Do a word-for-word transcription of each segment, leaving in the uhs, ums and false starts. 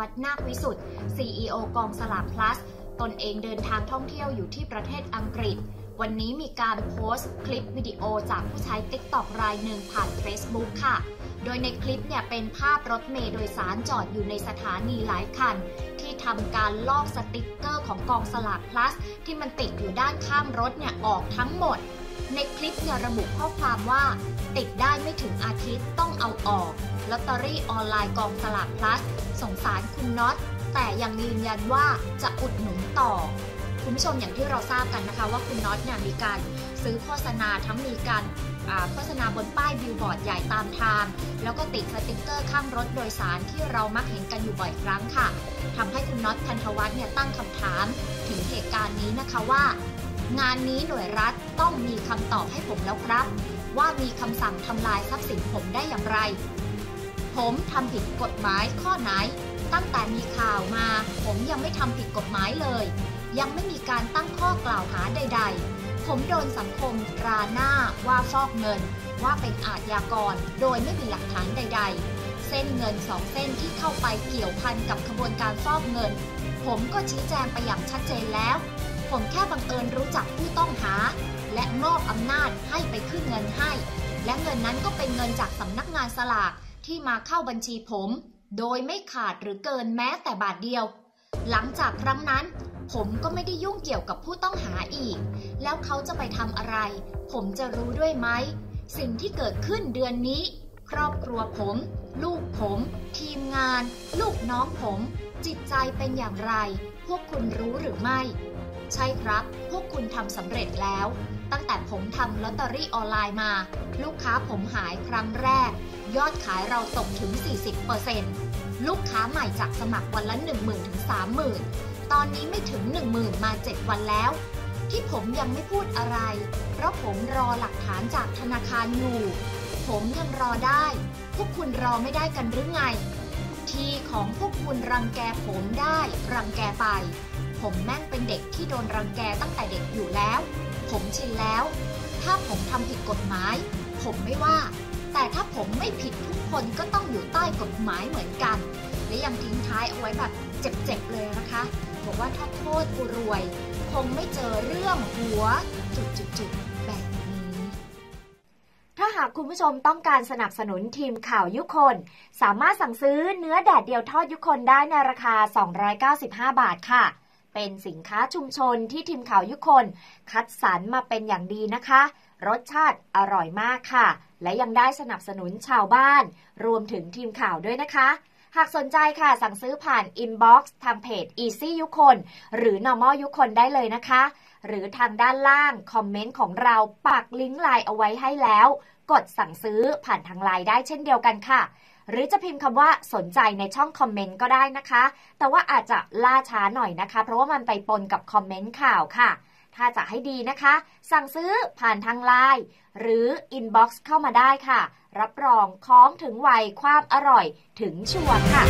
วัฒน์นาควิสุทธิ์ ซี อี โอ กองสลาก plus ตนเองเดินทางท่องเที่ยวอยู่ที่ประเทศอังกฤษวันนี้มีการโพสต์คลิปวิดีโอจากผู้ใช้ ติ๊กต็อก รายหนึ่งผ่าน Facebook ค่ะโดยในคลิปเนี่ยเป็นภาพรถเมล์โดยสารจอดอยู่ในสถานีหลายคันที่ทำการลอกสติกเกอร์ของกองสลาก plus ที่มันติดอยู่ด้านข้างรถเนี่ยออกทั้งหมดในคลิปเนี่ยระบุข้อความว่าติดได้ไม่ถึงอาทิตย์ต้องเอาออกลอตเตอรี่ออนไลน์กองสลาก plus สงสารคุณน็อตแต่ยังยืนยันว่าจะอุดหนุนต่อคุณผู้ชมอย่างที่เราทราบกันนะคะว่าคุณน็อตเนี่ยมีการซื้อโฆษณาทั้งมีการโฆษณาบนป้ายบิลบอร์ดใหญ่ตามทางแล้วก็ติดสติกเกอร์ข้างรถโดยสารที่เรามักเห็นกันอยู่บ่อยครั้งค่ะทำให้คุณน็อต พันธวัฒน์เนี่ยตั้งคำถามถึงเหตุการณ์นี้นะคะว่างานนี้หน่วยรัฐต้องมีคำตอบให้ผมแล้วครับว่ามีคำสั่งทำลายทรัพย์สินผมได้อย่างไรผมทำผิดกฎหมายข้อไหนตั้งแต่มีข่าวมาผมยังไม่ทำผิดกฎหมายเลยยังไม่มีการตั้งข้อกล่าวหาใดๆผมโดนสังคมตราหน้าว่าฟอกเงินว่าเป็นอาชญากรโดยไม่มีหลักฐานใดๆเส้นเงินสองเส้นที่เข้าไปเกี่ยวพันกับขบวนการฟอกเงินผมก็ชี้แจงไปอย่างชัดเจนแล้วผมแค่บังเอิญรู้จักผู้ต้องหาและมอบอำนาจให้ไปขึ้นเงินให้และเงินนั้นก็เป็นเงินจากสำนักงานสลากที่มาเข้าบัญชีผมโดยไม่ขาดหรือเกินแม้แต่บาทเดียวหลังจากครั้งนั้นผมก็ไม่ได้ยุ่งเกี่ยวกับผู้ต้องหาอีกแล้วเขาจะไปทำอะไรผมจะรู้ด้วยไหมสิ่งที่เกิดขึ้นเดือนนี้ครอบครัวผมลูกผมทีมงานลูกน้องผมจิตใจเป็นอย่างไรพวกคุณรู้หรือไม่ใช่ครับพวกคุณทำสำเร็จแล้วตั้งแต่ผมทำลอตเตอรี่ออนไลน์มาลูกค้าผมหายครั้งแรกยอดขายเราตกถึง สี่สิบเปอร์เซ็นต์ ลูกค้าใหม่จากสมัครวันละ หนึ่งหมื่น ถึง สามหมื่น ตอนนี้ไม่ถึง หนึ่งหมื่น มาเจ็ดวันแล้วที่ผมยังไม่พูดอะไรเพราะผมรอหลักฐานจากธนาคารอยู่ผมยังรอได้พวกคุณรอไม่ได้กันหรือไงทีของพวกคุณรังแกผมได้รังแกไปผมแม่งเป็นเด็กที่โดนรังแกตั้งแต่เด็กอยู่แล้วผมชินแล้วถ้าผมทำผิดกฎหมายผมไม่ว่าแต่ถ้าผมไม่ผิดทุกคนก็ต้องอยู่ใต้กฎหมายเหมือนกันและยังทิ้งท้ายเอาไว้แบบเจ็บๆเลยนะคะบอกว่าถ้าโทษกูรวยคงไม่เจอเรื่องหัวจุดๆๆแบบนี้ถ้าหากคุณผู้ชมต้องการสนับสนุนทีมข่าวยุคนสามารถสั่งซื้อเนื้อแดดเดียวทอดยุคนได้ในราคาสองร้อยเก้าสิบห้าบาทค่ะเป็นสินค้าชุมชนที่ทีมข่าวยุคนคัดสรรมาเป็นอย่างดีนะคะรสชาติอร่อยมากค่ะและยังได้สนับสนุนชาวบ้านรวมถึงทีมข่าวด้วยนะคะหากสนใจค่ะสั่งซื้อผ่านอินบ็อกซ์ทางเพจ Easy ยุคนหรือ Normal ยุคนได้เลยนะคะหรือทางด้านล่างคอมเมนต์ของเราปักลิงก์ไลน์เอาไว้ให้แล้วกดสั่งซื้อผ่านทางไลน์ได้เช่นเดียวกันค่ะหรือจะพิมพ์คำว่าสนใจในช่องคอมเมนต์ก็ได้นะคะแต่ว่าอาจจะล่าช้าหน่อยนะคะเพราะว่ามันไปปนกับคอมเมนต์ข่าวค่ะถ้าจะให้ดีนะคะสั่งซื้อผ่านทางไลน์หรืออินบ็อกซ์เข้ามาได้ค่ะรับรองของถึงวัยความอร่อยถึงชัวร์ค่ะ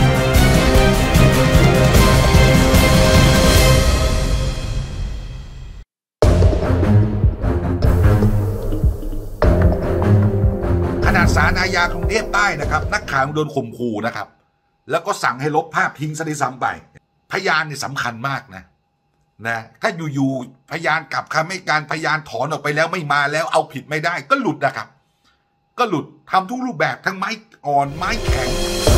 ขนาดศาลอาญากรุงเทพใต้นะครับนักข่าวโดนข่มขู่นะครับแล้วก็สั่งให้ลบภาพทิ้งซะด้วยซ้ำไปพยานนี่สำคัญมากนะนะถ้าอยู่ๆพยานกลับคำให้การพยานถอนออกไปแล้วไม่มาแล้วเอาผิดไม่ได้ก็หลุดนะครับก็หลุดทำทุกรูปแบบทั้งไม้อ่อนไม้แข็ง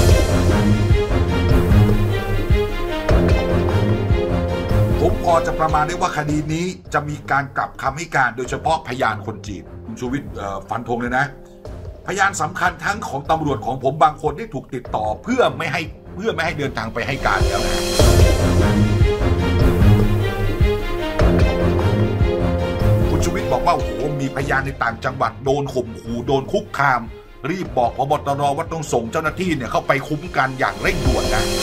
ผมพอจะประมาณได้ว่าคดีนี้จะมีการกลับคำให้การโดยเฉพาะพยานคนจีนคุณชูวิทย์ฟันธงเลยนะพยานสำคัญทั้งของตำรวจของผมบางคนที่ถูกติดต่อเพื่อไม่ให้เพื่อไม่ให้เดินทางไปให้การแล้วนะคุณชูวิทย์บอกว่าโอ้โหมีพยานในต่างจังหวัดโดนข่มขู่โดนคุกคามรีบบอกพบตรว่าต้องส่งเจ้าหน้าที่เนี่ยเข้าไปคุ้มกันอย่างเร่งด่วนนะ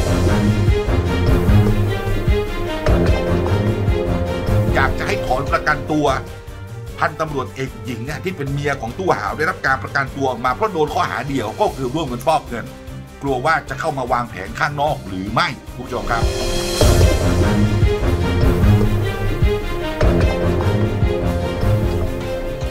อยากจะให้ถอนประกันตัวพันตำรวจเอกหญิงเนี่ยที่เป็นเมียของตู้ห่าวได้รับการประกันตัวออกมาเพราะโดนข้อหาเดียวก็คือร่วมกันฟอกเงินกลัวว่าจะเข้ามาวางแผนข้างนอกหรือไม่ผู้ชมครับ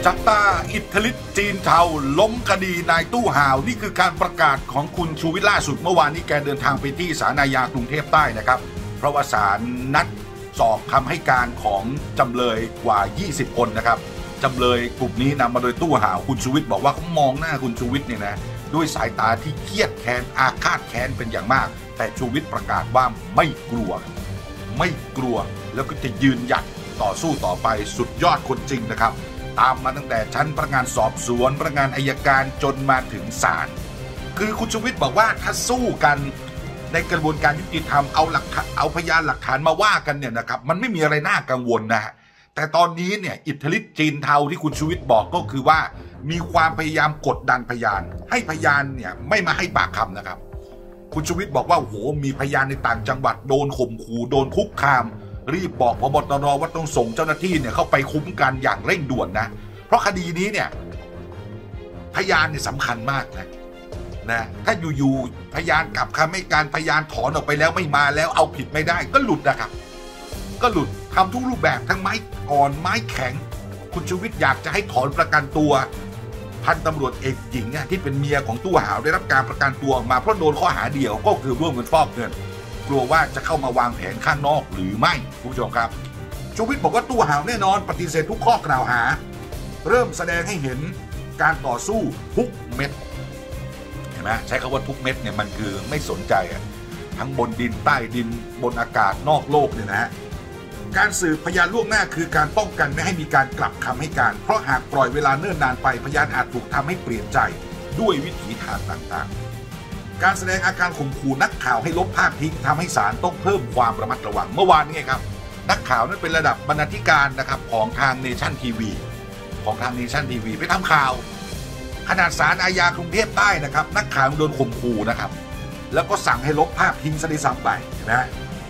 จับตาอิทธิฤทธิ์จีนเทาล้มคดีนายตู้ห่าวนี่คือการประกาศของคุณชูวิทย์ล่าสุดเมื่อวานนี้แกเดินทางไปที่ศาลอาญากรุงเทพใต้นะครับเพราะว่าศาลนัดสอบคำให้การของจำเลยกว่ายี่สิบคนนะครับจำเลยกลุ่มนี้นำมาโดยตู้ห่าวคุณชูวิทย์บอกว่าเขามองหน้าคุณชูวิทย์เนี่ยนะด้วยสายตาที่เครียดแค้นอาฆาตแค้นเป็นอย่างมากแต่ชูวิทย์ประกาศว่าไม่กลัวไม่กลัวแล้วก็จะยืนหยัดต่อสู้ต่อไปสุดยอดคนจริงนะครับตามมาตั้งแต่ชั้นพนักงานสอบสวนพนักงานอัยการจนมาถึงศาลคือคุณชูวิทย์บอกว่าถ้าสู้กันในกระบวนการยุติธรรมเอาหลักเอาพยานหลักฐานมาว่ากันเนี่ยนะครับมันไม่มีอะไรน่ากังวลนะฮะแต่ตอนนี้เนี่ยอิทธิฤทธิ์จีนเทาที่คุณชูวิทย์บอกก็คือว่ามีความพยายามกดดันพยานให้พยานเนี่ยไม่มาให้ปากคำนะครับคุณชูวิทย์บอกว่าโอ้โหมีพยานในต่างจังหวัดโดนข่มขู่โดนคุกคามรีบบอกพบตรว่าต้องส่งเจ้าหน้าที่เนี่ยเข้าไปคุ้มกันอย่างเร่งด่วนนะเพราะคดีนี้เนี่ยพยานเนี่ยสำคัญมากนะนะถ้าอยู่ๆพยานกลับคำให้การพยานถอนออกไปแล้วไม่มาแล้วเอาผิดไม่ได้ก็หลุดนะครับก็หลุดทำทุกรูปแบบทั้งไม้อ่อนไม้แข็งคุณชูวิทย์อยากจะให้ถอนประกันตัวพันตำรวจเอกหญิงที่เป็นเมียของตู้ห่าวได้รับการประกันตัวออกมาเพราะโดนข้อหาเดียวก็คือร่วมกันฟอกเงินกลัวว่าจะเข้ามาวางแผนข้างนอกหรือไม่คุณผู้ชมครับชูวิทย์บอกว่าตู้ห่าวแน่นอนปฏิเสธทุกข้อกล่าวหาเริ่มแสดงให้เห็นการต่อสู้ทุกเม็ดเห็นไหมใช้คำว่าทุกเม็ดเนี่ยมันคือไม่สนใจทั้งบนดินใต้ดินบนอากาศนอกโลกเนี่ยนะฮะการสืบพยานล่วงหน้าคือการป้องกันไม่ให้มีการกลับคำให้การเพราะหากปล่อยเวลาเนิ่นนานไปพยานอาจถูกทำให้เปลี่ยนใจด้วยวิถีทางต่างๆการแสดงอาการข่มขู่นักข่าวให้ลบภาพทิ้งทำให้ศาลต้องเพิ่มความระมัดระวังเมื่อวานนี้ครับนักข่าวนั้นเป็นระดับบรรณาธิการนะครับของทางเนชั่นทีวีของทางเนชั่นทีวีไปทำข่าวขนาดศาลอาญากรุงเทพใต้นะครับนักข่าวโดนข่มขู่นะครับแล้วก็สั่งให้ลบภาพทิ้งซะด้วยซ้ำไปนะ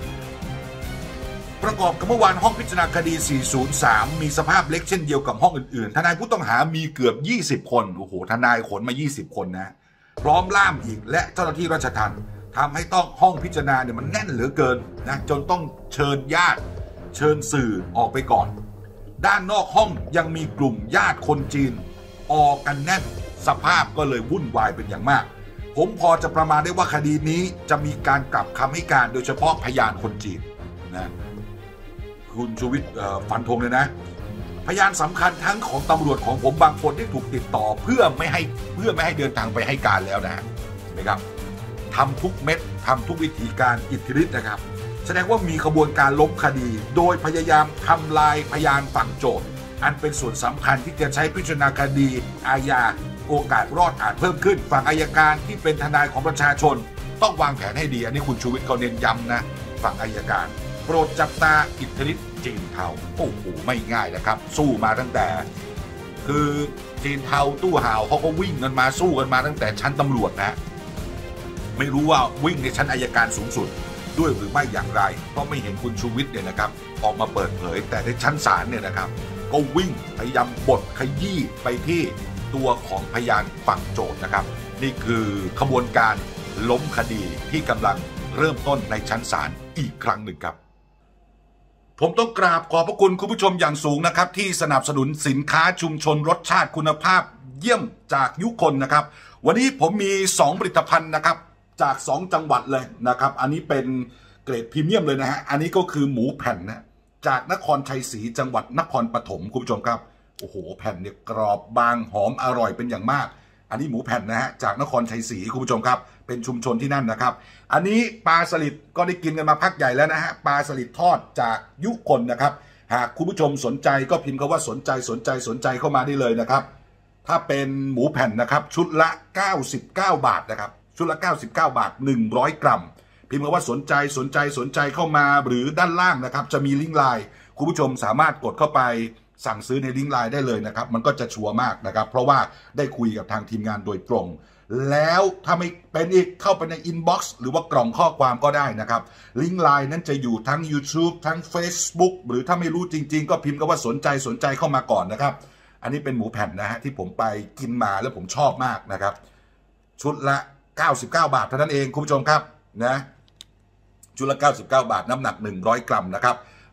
ประกอบกับเมื่อวานห้องพิจารณาคดีสี่ศูนย์สามมีสภาพเล็กเช่นเดียวกับห้องอื่นๆทนายผู้ต้องหามีเกือบยี่สิบคนโอ้โหทนายขนมายี่สิบคนนะพร้อมล่ามอีกและเจ้าหน้าที่ราชทัณฑ์ทำให้ต้องห้องพิจารณาเนี่ยมันแน่นเหลือเกินนะจนต้องเชิญญาติเชิญสื่อออกไปก่อนด้านนอกห้องยังมีกลุ่มญาติคนจีนออกกันแน่นสภาพก็เลยวุ่นวายเป็นอย่างมากผมพอจะประมาณได้ว่าคดีนี้จะมีการกลับคำให้การโดยเฉพาะพยานคนจีนนะคุณชูวิทย์ฟันธงเลยนะพยานสำคัญทั้งของตำรวจของผมบางคนที่ถูกติดต่อเพื่อไม่ให้เพื่อไม่ให้เดินทางไปให้การแล้วนะเห็นไหมครับทำทุกเม็ดทำทุกวิธีการอิทธิฤทธิ์นะครับแสดงว่ามีขบวนการล้มคดีโดยพยายามทำลายพยานฝั่งโจทก์อันเป็นส่วนสำคัญที่จะใช้พิจารณาคดีอาญาโอกาสรอดอาจเพิ่มขึ้นฝั่งอัยการที่เป็นทนายของประชาชนต้องวางแผนให้ดีอันนี้คุณชูวิทย์เขาเน้นย้ำนะฝั่งอัยการโปรดจับตาอิทธิฤทธิ์จีนเทาโอ้โหไม่ง่ายนะครับสู้มาตั้งแต่คือจีนเทาตู้ห่าวเขาก็วิ่งกันมาสู้กันมาตั้งแต่ชั้นตำรวจนะไม่รู้ว่าวิ่งในชั้นอัยการสูงสุดด้วยหรือไม่อย่างไรเพราะไม่เห็นคุณชูวิทย์เนี่ยนะครับออกมาเปิดเผยแต่ในชั้นศาลเนี่ยนะครับก็วิ่งพยายามบดขยี้ไปที่ตัวของพยานฝั่งโจทก์นะครับนี่คือขบวนการล้มคดีที่กำลังเริ่มต้นในชั้นศาลอีกครั้งหนึ่งครับผมต้องกราบขอบพระคุณคุณผู้ชมอย่างสูงนะครับที่สนับสนุนสินค้าชุมชนรสชาติคุณภาพเยี่ยมจากยุคนนะครับวันนี้ผมมีสองผลิตภัณฑ์นะครับจากสองจังหวัดเลยนะครับอันนี้เป็นเกรดพรีเมียมเลยนะฮะอันนี้ก็คือหมูแผ่นนะจากนครชัยศรีจังหวัดนครปฐมคุณผู้ชมครับโอ้โหแผ่นเนี่ยกรอบบางหอมอร่อยเป็นอย่างมากอันนี้หมูแผ่นนะฮะจากนครชัยศรีคุณผู้ชมครับเป็นชุมชนที่นั่นนะครับอันนี้ปลาสลิดก็ได้กินกันมาพักใหญ่แล้วนะฮะปลาสลิดทอดจากยุคนนะครับหากคุณผู้ชมสนใจก็พิมพ์คำว่าสนใจสนใจสนใจเข้ามาได้เลยนะครับถ้าเป็นหมูแผ่นนะครับชุดละเก้าสิบเก้าบาทนะครับชุดละเก้าสิบเก้าบาทหนึ่งร้อยกรัมพิมพ์คำว่าสนใจสนใจสนใจเข้ามาหรือด้านล่างนะครับจะมีลิงก์ไลน์คุณผู้ชมสามารถกดเข้าไปสั่งซื้อในลิงก์ไลน์ได้เลยนะครับมันก็จะชัวร์มากนะครับเพราะว่าได้คุยกับทางทีมงานโดยตรงแล้วถ้าไม่เป็นอีกเข้าไปในอินบ็อกซ์หรือว่ากล่องข้อความก็ได้นะครับลิงก์ไลน์นั้นจะอยู่ทั้ง YouTube ทั้ง Facebook หรือถ้าไม่รู้จริงๆก็พิมพ์คำว่าสนใจสนใจเข้ามาก่อนนะครับอันนี้เป็นหมูแผ่นนะฮะที่ผมไปกินมาแล้วผมชอบมากนะครับชุดละเก้าสิบเก้าบาทเท่านั้นเองคุณผู้ชมครับนะชุดละเก้าสิบเก้าบาทน้ำหนักหนึ่งร้อยกรัมนะครับ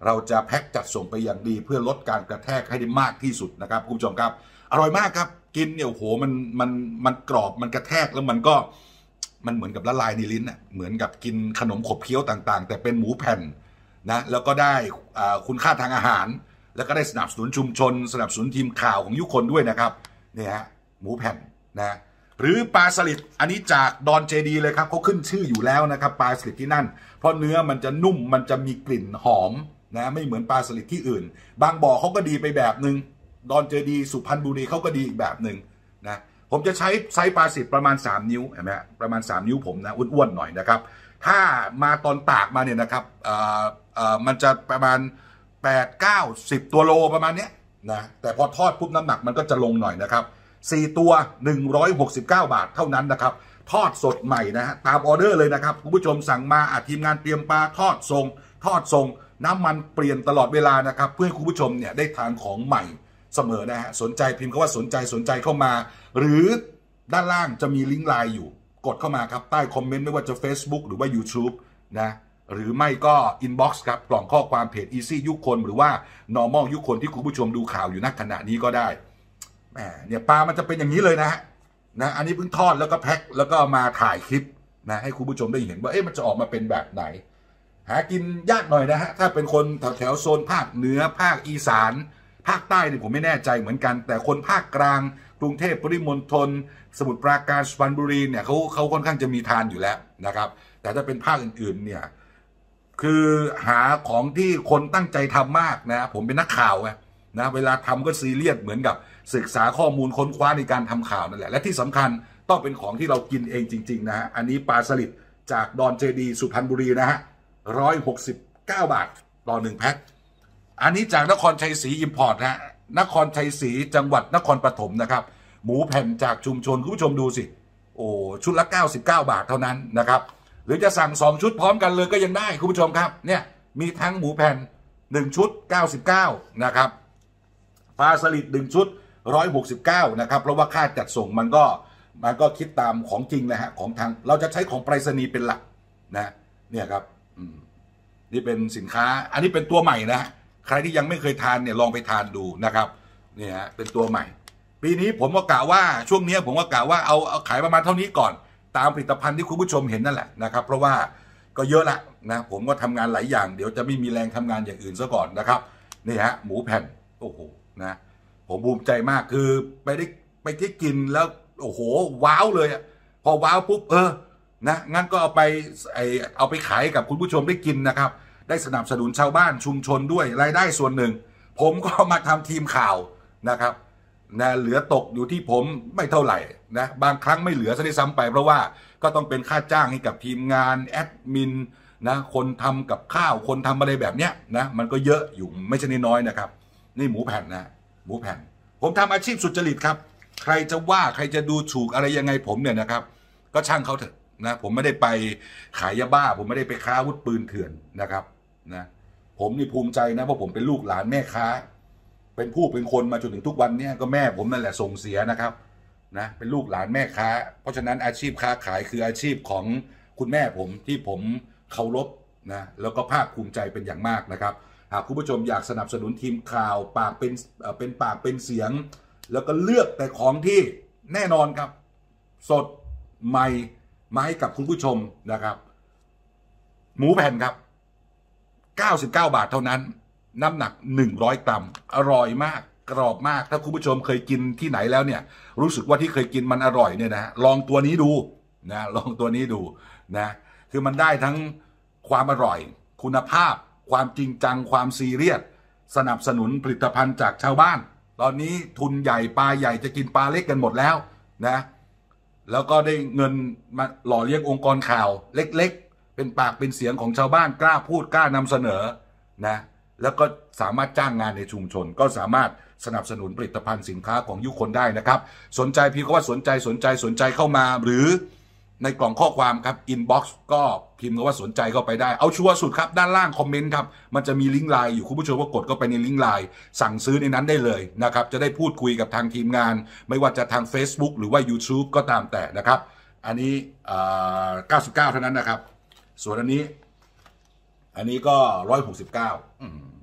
เราจะแพ็คจัดส่งไปอย่างดีเพื่อลดการกระแทกให้ได้มากที่สุดนะครับคุณผู้ชมครับอร่อยมากครับกินเนี่ยโอ้โหมันมันมันกรอบมันกระแทกแล้วมันก็มันเหมือนกับละลายในลิ้นอ่ะเหมือนกับกินขนมขบเคี้ยวต่างๆแต่เป็นหมูแผ่นนะแล้วก็ได้คุณค่าทางอาหารแล้วก็ได้สนับสนุนชุมชนสนับสนุนทีมข่าวของยุคนด้วยนะครับเนี่ยฮะหมูแผ่นนะหรือปลาสลิดอันนี้จากดอนเจดีเลยครับเขาขึ้นชื่ออยู่แล้วนะครับปลาสลิดที่นั่นเพราะเนื้อมันจะนุ่มมันจะมีกลิ่นหอมนะไม่เหมือนปลาสลิดที่อื่นบางบ่อเขาก็ดีไปแบบหนึ่งดอนเจดีสุพรรณบุรีเขาก็ดีอีกแบบหนึ่งนะผมจะใช้ไซส์ปลาสลิดประมาณสามนิ้วเห็นไหมประมาณสามนิ้วผมนะอ้วนๆหน่อยนะครับถ้ามาตอนตากมาเนี่ยนะครับมันจะประมาณแปด เก้า สิบตัวโลประมาณนี้นะแต่พอทอดปุ๊บน้ำหนักมันก็จะลงหน่อยนะครับสี่ตัวหนึ่งร้อยหกสิบเก้าบาทเท่านั้นนะครับทอดสดใหม่นะฮะตามออเดอร์เลยนะครับคุณผู้ชมสั่งมาอาทีมงานเตรียมปลาทอดทรงทอดทรงน้ำมันเปลี่ยนตลอดเวลานะครับเพื่อให้คุณผู้ชมเนี่ยได้ทานของใหม่เสมอนะฮะสนใจพิมพ์คำว่าสนใจสนใจเข้ามาหรือด้านล่างจะมีลิงก์ไลน์อยู่กดเข้ามาครับใต้คอมเมนต์ไม่ว่าจะ Facebook หรือว่า YouTube นะหรือไม่ก็ inbox ครับกล่องข้อความเพจ Easy ยุคนหรือว่า normal ยุคนที่คุณผู้ชมดูข่าวอยู่ณขณะนี้ก็ได้แหมเนี่ยปลามันจะเป็นอย่างนี้เลยนะฮะนะอันนี้เพิ่งทอดแล้วก็แพ็คแล้วก็มาถ่ายคลิปนะให้คุณผู้ชมได้เห็นว่าเอ๊ะมันจะออกมาเป็นแบบไหนหากินยากหน่อยนะฮะถ้าเป็นคนแถวแถวโซนภาคเหนือภาคอีสานภาคใต้เนี่ยผมไม่แน่ใจเหมือนกันแต่คนภาคกลางกรุงเทพปริมณฑลสมุทรปราการสุพรรณบุรีเนี่ยเขาเขาค่อนข้างจะมีทานอยู่แล้วนะครับแต่ถ้าเป็นภาคอื่นๆเนี่ยคือหาของที่คนตั้งใจทำมากนะผมเป็นนักข่าวไงนะเวลาทำก็ซีเรียสเหมือนกับศึกษาข้อมูลค้นคว้าในการทำข่าวนั่นแหละและที่สำคัญต้องเป็นของที่เรากินเองจริงๆนะฮะอันนี้ปลาสลิดจากดอนเจดีสุพรรณบุรีนะฮะร้อยหกสิบเก้าบาทต่อหนึ่งแพ็คอันนี้จากนครชัยศรีอิมพอร์ตฮะนครชัยศรีจังหวัดนครปฐมนะครับหมูแผ่นจากชุมชนคุณผู้ชมดูสิโอ้ชุดละเก้าสิบเก้าบาทเท่านั้นนะครับหรือจะสั่งสองชุดพร้อมกันเลยก็ยังได้คุณผู้ชมครับเนี่ยมีทั้งหมูแผ่นหนึ่งชุดเก้าสิบเก้านะครับปลาสลิดหนึ่งชุดหนึ่งร้อยหกสิบเก้านะครับเพราะว่าค่าจัดส่งมันก็มันก็คิดตามของจริงนะฮะของทางเราจะใช้ของไปรษณีย์เป็นหลักนะเนี่ยครับนี่เป็นสินค้าอันนี้เป็นตัวใหม่นะใครที่ยังไม่เคยทานเนี่ยลองไปทานดูนะครับนี่ฮะเป็นตัวใหม่ปีนี้ผมก็กะว่าช่วงนี้ผมก็กะว่าเอาเอาขายประมาณเท่านี้ก่อนตามผลิตภัณฑ์ที่คุณผู้ชมเห็นนั่นแหละนะครับเพราะว่าก็เยอะละนะผมก็ทำงานหลายอย่างเดี๋ยวจะไม่มีแรงทำงานอย่างอื่นซะก่อนนะครับนี่ฮะหมูแผ่นโอ้โหนะผมภูมิใจมากคือไปได้ไปที่กินแล้วโอ้โหว้าวเลยอะพอว้าวปุ๊บเออนะงั้นก็เอาไปไอเอาไปขายกับคุณผู้ชมได้กินนะครับได้สนับสนุนชาวบ้านชุมชนด้วยรายได้ส่วนหนึ่งผมก็มาทำทีมข่าวนะครับนะเหลือตกอยู่ที่ผมไม่เท่าไหร่นะบางครั้งไม่เหลือซะด้วยซ้ำไปเพราะว่าก็ต้องเป็นค่าจ้างให้กับทีมงานแอดมินนะคนทำกับข้าวคนทำอะไรแบบเนี้ยนะมันก็เยอะอยู่ไม่ใช่น้อยนะครับนี่หมูแผ่นนะหมูแผ่นผมทำอาชีพสุจริตครับใครจะว่าใครจะดูถูกอะไรยังไงผมเนี่ยนะครับก็ช่างเขาเถอะนะผมไม่ได้ไปขายยาบ้าผมไม่ได้ไปค้าอาวุธปืนเถื่อนนะครับนะผมนี่ภูมิใจนะเพราะผมเป็นลูกหลานแม่ค้าเป็นผู้เป็นคนมาจนถึงทุกวันนี้ก็แม่ผมนั่นแหละส่งเสียนะครับนะเป็นลูกหลานแม่ค้าเพราะฉะนั้นอาชีพค้าขายคืออาชีพของคุณแม่ผมที่ผมเคารพนะแล้วก็ภาคภูมิใจเป็นอย่างมากนะครับหากคุณผู้ชมอยากสนับสนุนทีมข่าวปากเป็นเป็นปากเป็นเสียงแล้วก็เลือกแต่ของที่แน่นอนครับสดใหม่มาให้กับคุณผู้ชมนะครับหมูแผ่นครับเก้าสิบเก้าบาทเท่านั้นน้ำหนักหนึ่งร้อยกรัมอร่อยมากกรอบมากถ้าคุณผู้ชมเคยกินที่ไหนแล้วเนี่ยรู้สึกว่าที่เคยกินมันอร่อยเนี่ยนะลองตัวนี้ดูนะลองตัวนี้ดูนะคือมันได้ทั้งความอร่อยคุณภาพความจริงจังความซีเรียสสนับสนุนผลิตภัณฑ์จากชาวบ้านตอนนี้ทุนใหญ่ปลาใหญ่จะกินปลาเล็กกันหมดแล้วนะแล้วก็ได้เงินมาหล่อเลี้ยงองค์กรข่าวเล็กๆเป็นปากเป็นเสียงของชาวบ้านกล้าพูดกล้านำเสนอนะแล้วก็สามารถจ้างงานในชุมชนก็สามารถสนับสนุนผลิตภัณฑ์สินค้าของยุคนได้นะครับสนใจพิมพ์คำว่าสนใจสนใจสนใจเข้ามาหรือในกล่องข้อความครับ inbox ก็พิมพ์คำว่าสนใจเข้าไปได้เอาชัวร์สุดครับด้านล่างคอมเมนต์ครับมันจะมีลิงก์ไลน์อยู่คุณผู้ชมก็กดเข้าไปในลิงก์ไลน์สั่งซื้อในนั้นได้เลยนะครับจะได้พูดคุยกับทางทีมงานไม่ว่าจะทาง Facebook หรือว่า YouTube ก็ตามแต่นะครับอันนี้เก้าสิบเก้าเท่านั้นนะครับส่วนอันนี้อันนี้ก็หนึ่งร้อยหกสิบเก้าอืม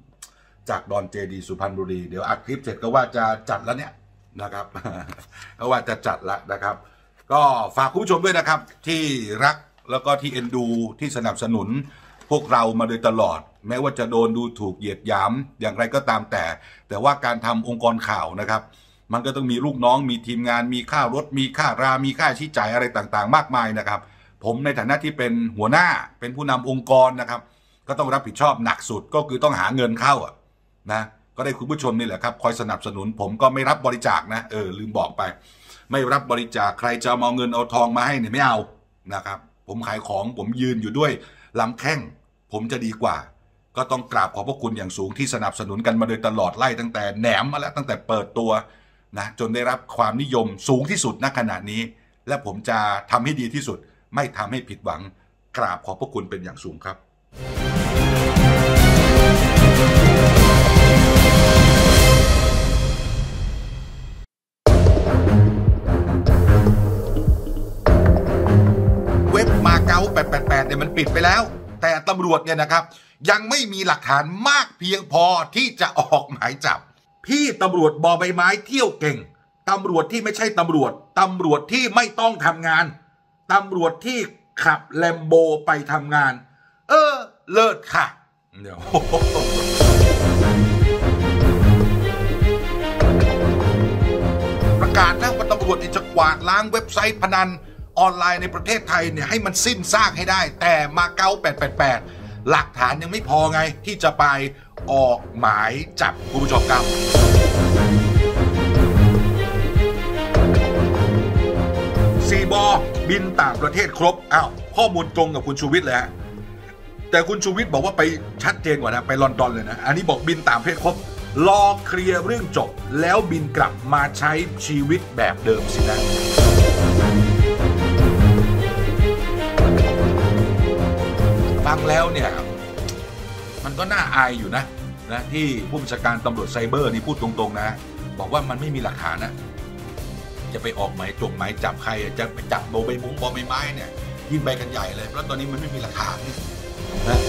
จากดอนเจดีสุพรรณบุรีเดี๋ยวอัดคลิปเสร็จก็ว่าจะจัดแล้วเนี่ยนะครับ ก็ว่าจะจัดละนะครับก็ฝากคุณผู้ชมด้วยนะครับที่รักแล้วก็ที่เอ็นดูที่สนับสนุนพวกเรามาโดยตลอดแม้ว่าจะโดนดูถูกเหยียดหยามอย่างไรก็ตามแต่แต่ว่าการทำองค์กรข่าวนะครับมันก็ต้องมีลูกน้องมีทีมงานมีค่ารถมีค่ารามีค่าใช้จ่ายอะไรต่างๆมากมายนะครับผมในฐานะที่เป็นหัวหน้าเป็นผู้นำองค์กรนะครับก็ต้องรับผิดชอบหนักสุดก็คือต้องหาเงินเข้าอ่ะนะก็ได้คุณผู้ชมนี่แหละครับคอยสนับสนุนผมก็ไม่รับบริจาคนะเออลืมบอกไปไม่รับบริจาคใครจะเอาเงินเอาทองมาให้เนี่ยไม่เอานะครับผมขายของผมยืนอยู่ด้วยลำแข้งผมจะดีกว่าก็ต้องกราบขอบพระคุณอย่างสูงที่สนับสนุนกันมาโดยตลอดไล่ตั้งแต่แหนมมาแล้วตั้งแต่เปิดตัวนะจนได้รับความนิยมสูงที่สุดณขณะนี้และผมจะทำให้ดีที่สุดไม่ทำให้ผิดหวังกราบขอบพระคุณเป็นอย่างสูงครับเว็บมาเก๊าแปดแปดแปดเนี่ยมันปิดไปแล้วแต่ตำรวจเนี่ยนะครับยังไม่มีหลักฐานมากเพียงพอที่จะออกหมายจับพี่ตำรวจบอใบไม้เที่ยวเก่งตำรวจที่ไม่ใช่ตำรวจตำรวจที่ไม่ต้องทำงานตำรวจที่ขับแลมโบไปทำงานเออเลิศค่ะเดี๋ยวประกาศนะว่าตำรวจจะกวาดล้างเว็บไซต์พนันออนไลน์ในประเทศไทยเนี่ยให้มันสิ้นซากให้ได้แต่มาเก๊าแปดแปดแปดหลักฐานยังไม่พอไงที่จะไปออกหมายจับคุณผู้ชมครับซีบอบินต่างประเทศครบอ้าวข้อมูลตรงกับคุณชูวิทย์เลยฮะแต่คุณชูวิทย์บอกว่าไปชัดเจนกว่านะไปลอนดอนเลยนะอันนี้บอกบินต่างประเทศครบรอเคลียร์เรื่องจบแล้วบินกลับมาใช้ชีวิตแบบเดิมสินะฟังแล้วเนี่ยมันก็น่าอายอยู่นะนะที่ผู้บัญชาการตำรวจไซเบอร์นี่พูดตรงๆนะบอกว่ามันไม่มีหลักฐานนะจะไปออกหมายจงหมายจับใครจะไปจับโบใบมุ้งบอใบไม้เนี่ยยิ่งไปกันใหญ่เลยเพราะตอนนี้มันไม่มีหลักฐานนะ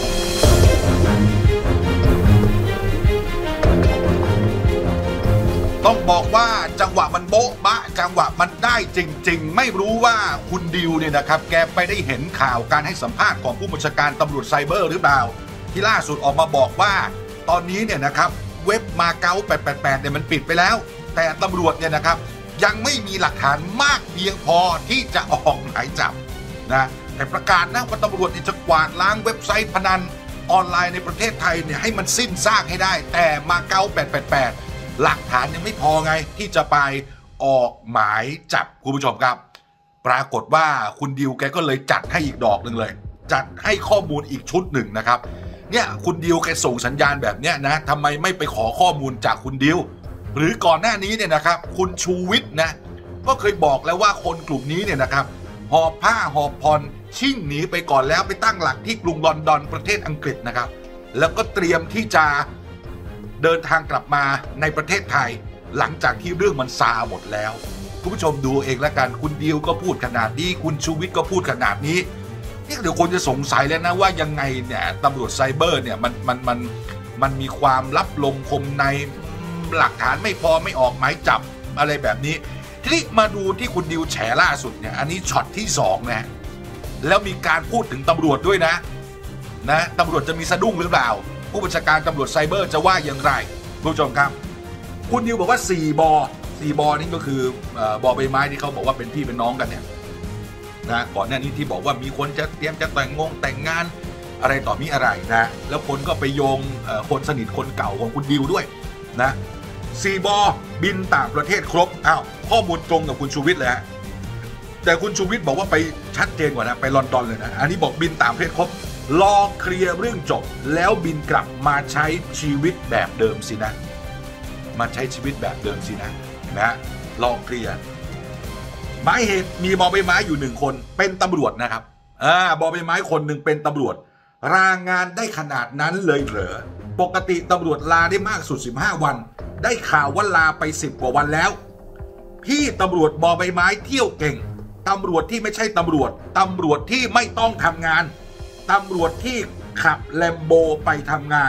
ต้องบอกว่าจังหวะมันโบ๊ะบะจังหวะมันได้จริงๆไม่รู้ว่าคุณดิวเนี่ยนะครับแกไปได้เห็นข่าวการให้สัมภาษณ์ของผู้บัญชาการตำรวจไซเบอร์หรือเปล่าที่ล่าสุดออกมาบอกว่าตอนนี้เนี่ยนะครับเว็บมาเก๊าแปดแปดแปดเนี่ยมันปิดไปแล้วแต่ตำรวจเนี่ยนะครับยังไม่มีหลักฐานมากเพียงพอที่จะออกหมายจับนะแต่ประกาศนะว่าตำรวจจะกวาดล้างเว็บไซต์พนันออนไลน์ในประเทศไทยเนี่ยให้มันสิ้นซากให้ได้แต่มาเก๊าแปดแปดแปดหลักฐานยังไม่พอไงที่จะไปออกหมายจับคุณผู้ชมครับปรากฏว่าคุณดิวแกก็เลยจัดให้อีกดอกหนึ่งเลยจัดให้ข้อมูลอีกชุดหนึ่งนะครับเนี่ยคุณดิวแกส่งสัญญาณแบบเนี้ยนะทำไมไม่ไปขอข้อมูลจากคุณดิวหรือก่อนหน้านี้เนี่ยนะครับคุณชูวิทย์นะก็เคยบอกแล้วว่าคนกลุ่มนี้เนี่ยนะครับหอบผ้าหอบผ่อนชิ่งหนีไปก่อนแล้วไปตั้งหลักที่กรุงลอนดอนประเทศอังกฤษนะครับแล้วก็เตรียมที่จะเดินทางกลับมาในประเทศไทยหลังจากที่เรื่องมันซาหมดแล้วคุณผู้ชมดูเองละกันคุณดิวก็พูดขนาดนี้คุณชูวิทย์ก็พูดขนาดนี้นี่เดี๋ยวคนจะสงสัยแล้วนะว่ายังไงเนี่ยตำรวจไซเบอร์เนี่ยมันมันมันมันมีความลับลมคมในหลักฐานไม่พอไม่ออกหมายจับอะไรแบบนี้ทีนี้มาดูที่คุณดิวแฉล่าสุดเนี่ยอันนี้ช็อตที่สองนะแล้วมีการพูดถึงตำรวจด้วยนะนะตำรวจจะมีสะดุ้งหรือเปล่าผู้บัญชาการตำรวจไซเบอร์จะว่าอย่างไรผู้ชมครับคุณดิวบอกว่าสี่บอสี่บอนี่ก็คือบอใบไม้ที่เขาบอกว่าเป็นพี่เป็นน้องกันเนี่ยนะก่อนหน้านี้ที่บอกว่ามีคนจะเตรียมจะแต่งงงแต่งงานอะไรต่อมีอะไรนะแล้วคนก็ไปโยงคนสนิทคนเก่าของคุณดิวด้วยนะสี่บอบินต่างประเทศครบอ้าวข้อมูลตรงกับคุณชูวิทย์เลยฮะแต่คุณชูวิทย์บอกว่าไปชัดเจนกว่านะไปลอนดอนเลยนะอันนี้บอกบินต่างประเทศครบรอเคลียร์เรื่องจบแล้วบินกลับมาใช้ชีวิตแบบเดิมสินะมาใช้ชีวิตแบบเดิมสินะนะรอเคลียร์หมายเหตุมีบอใบไม้อยู่หนึ่งคนเป็นตำรวจนะครับอ่าบอใบไม้คนหนึ่งเป็นตำรวจลางานได้ขนาดนั้นเลยเหรอปกติตำรวจลาได้มากสุดสิบห้าวันได้ข่าวว่าลาไปสิบกว่าวันแล้วพี่ตำรวจบอใบไม้เที่ยวเก่งตำรวจที่ไม่ใช่ตำรวจตำรวจที่ไม่ต้องทำงานตำรวจที่ขับแลมโบไปทำงาน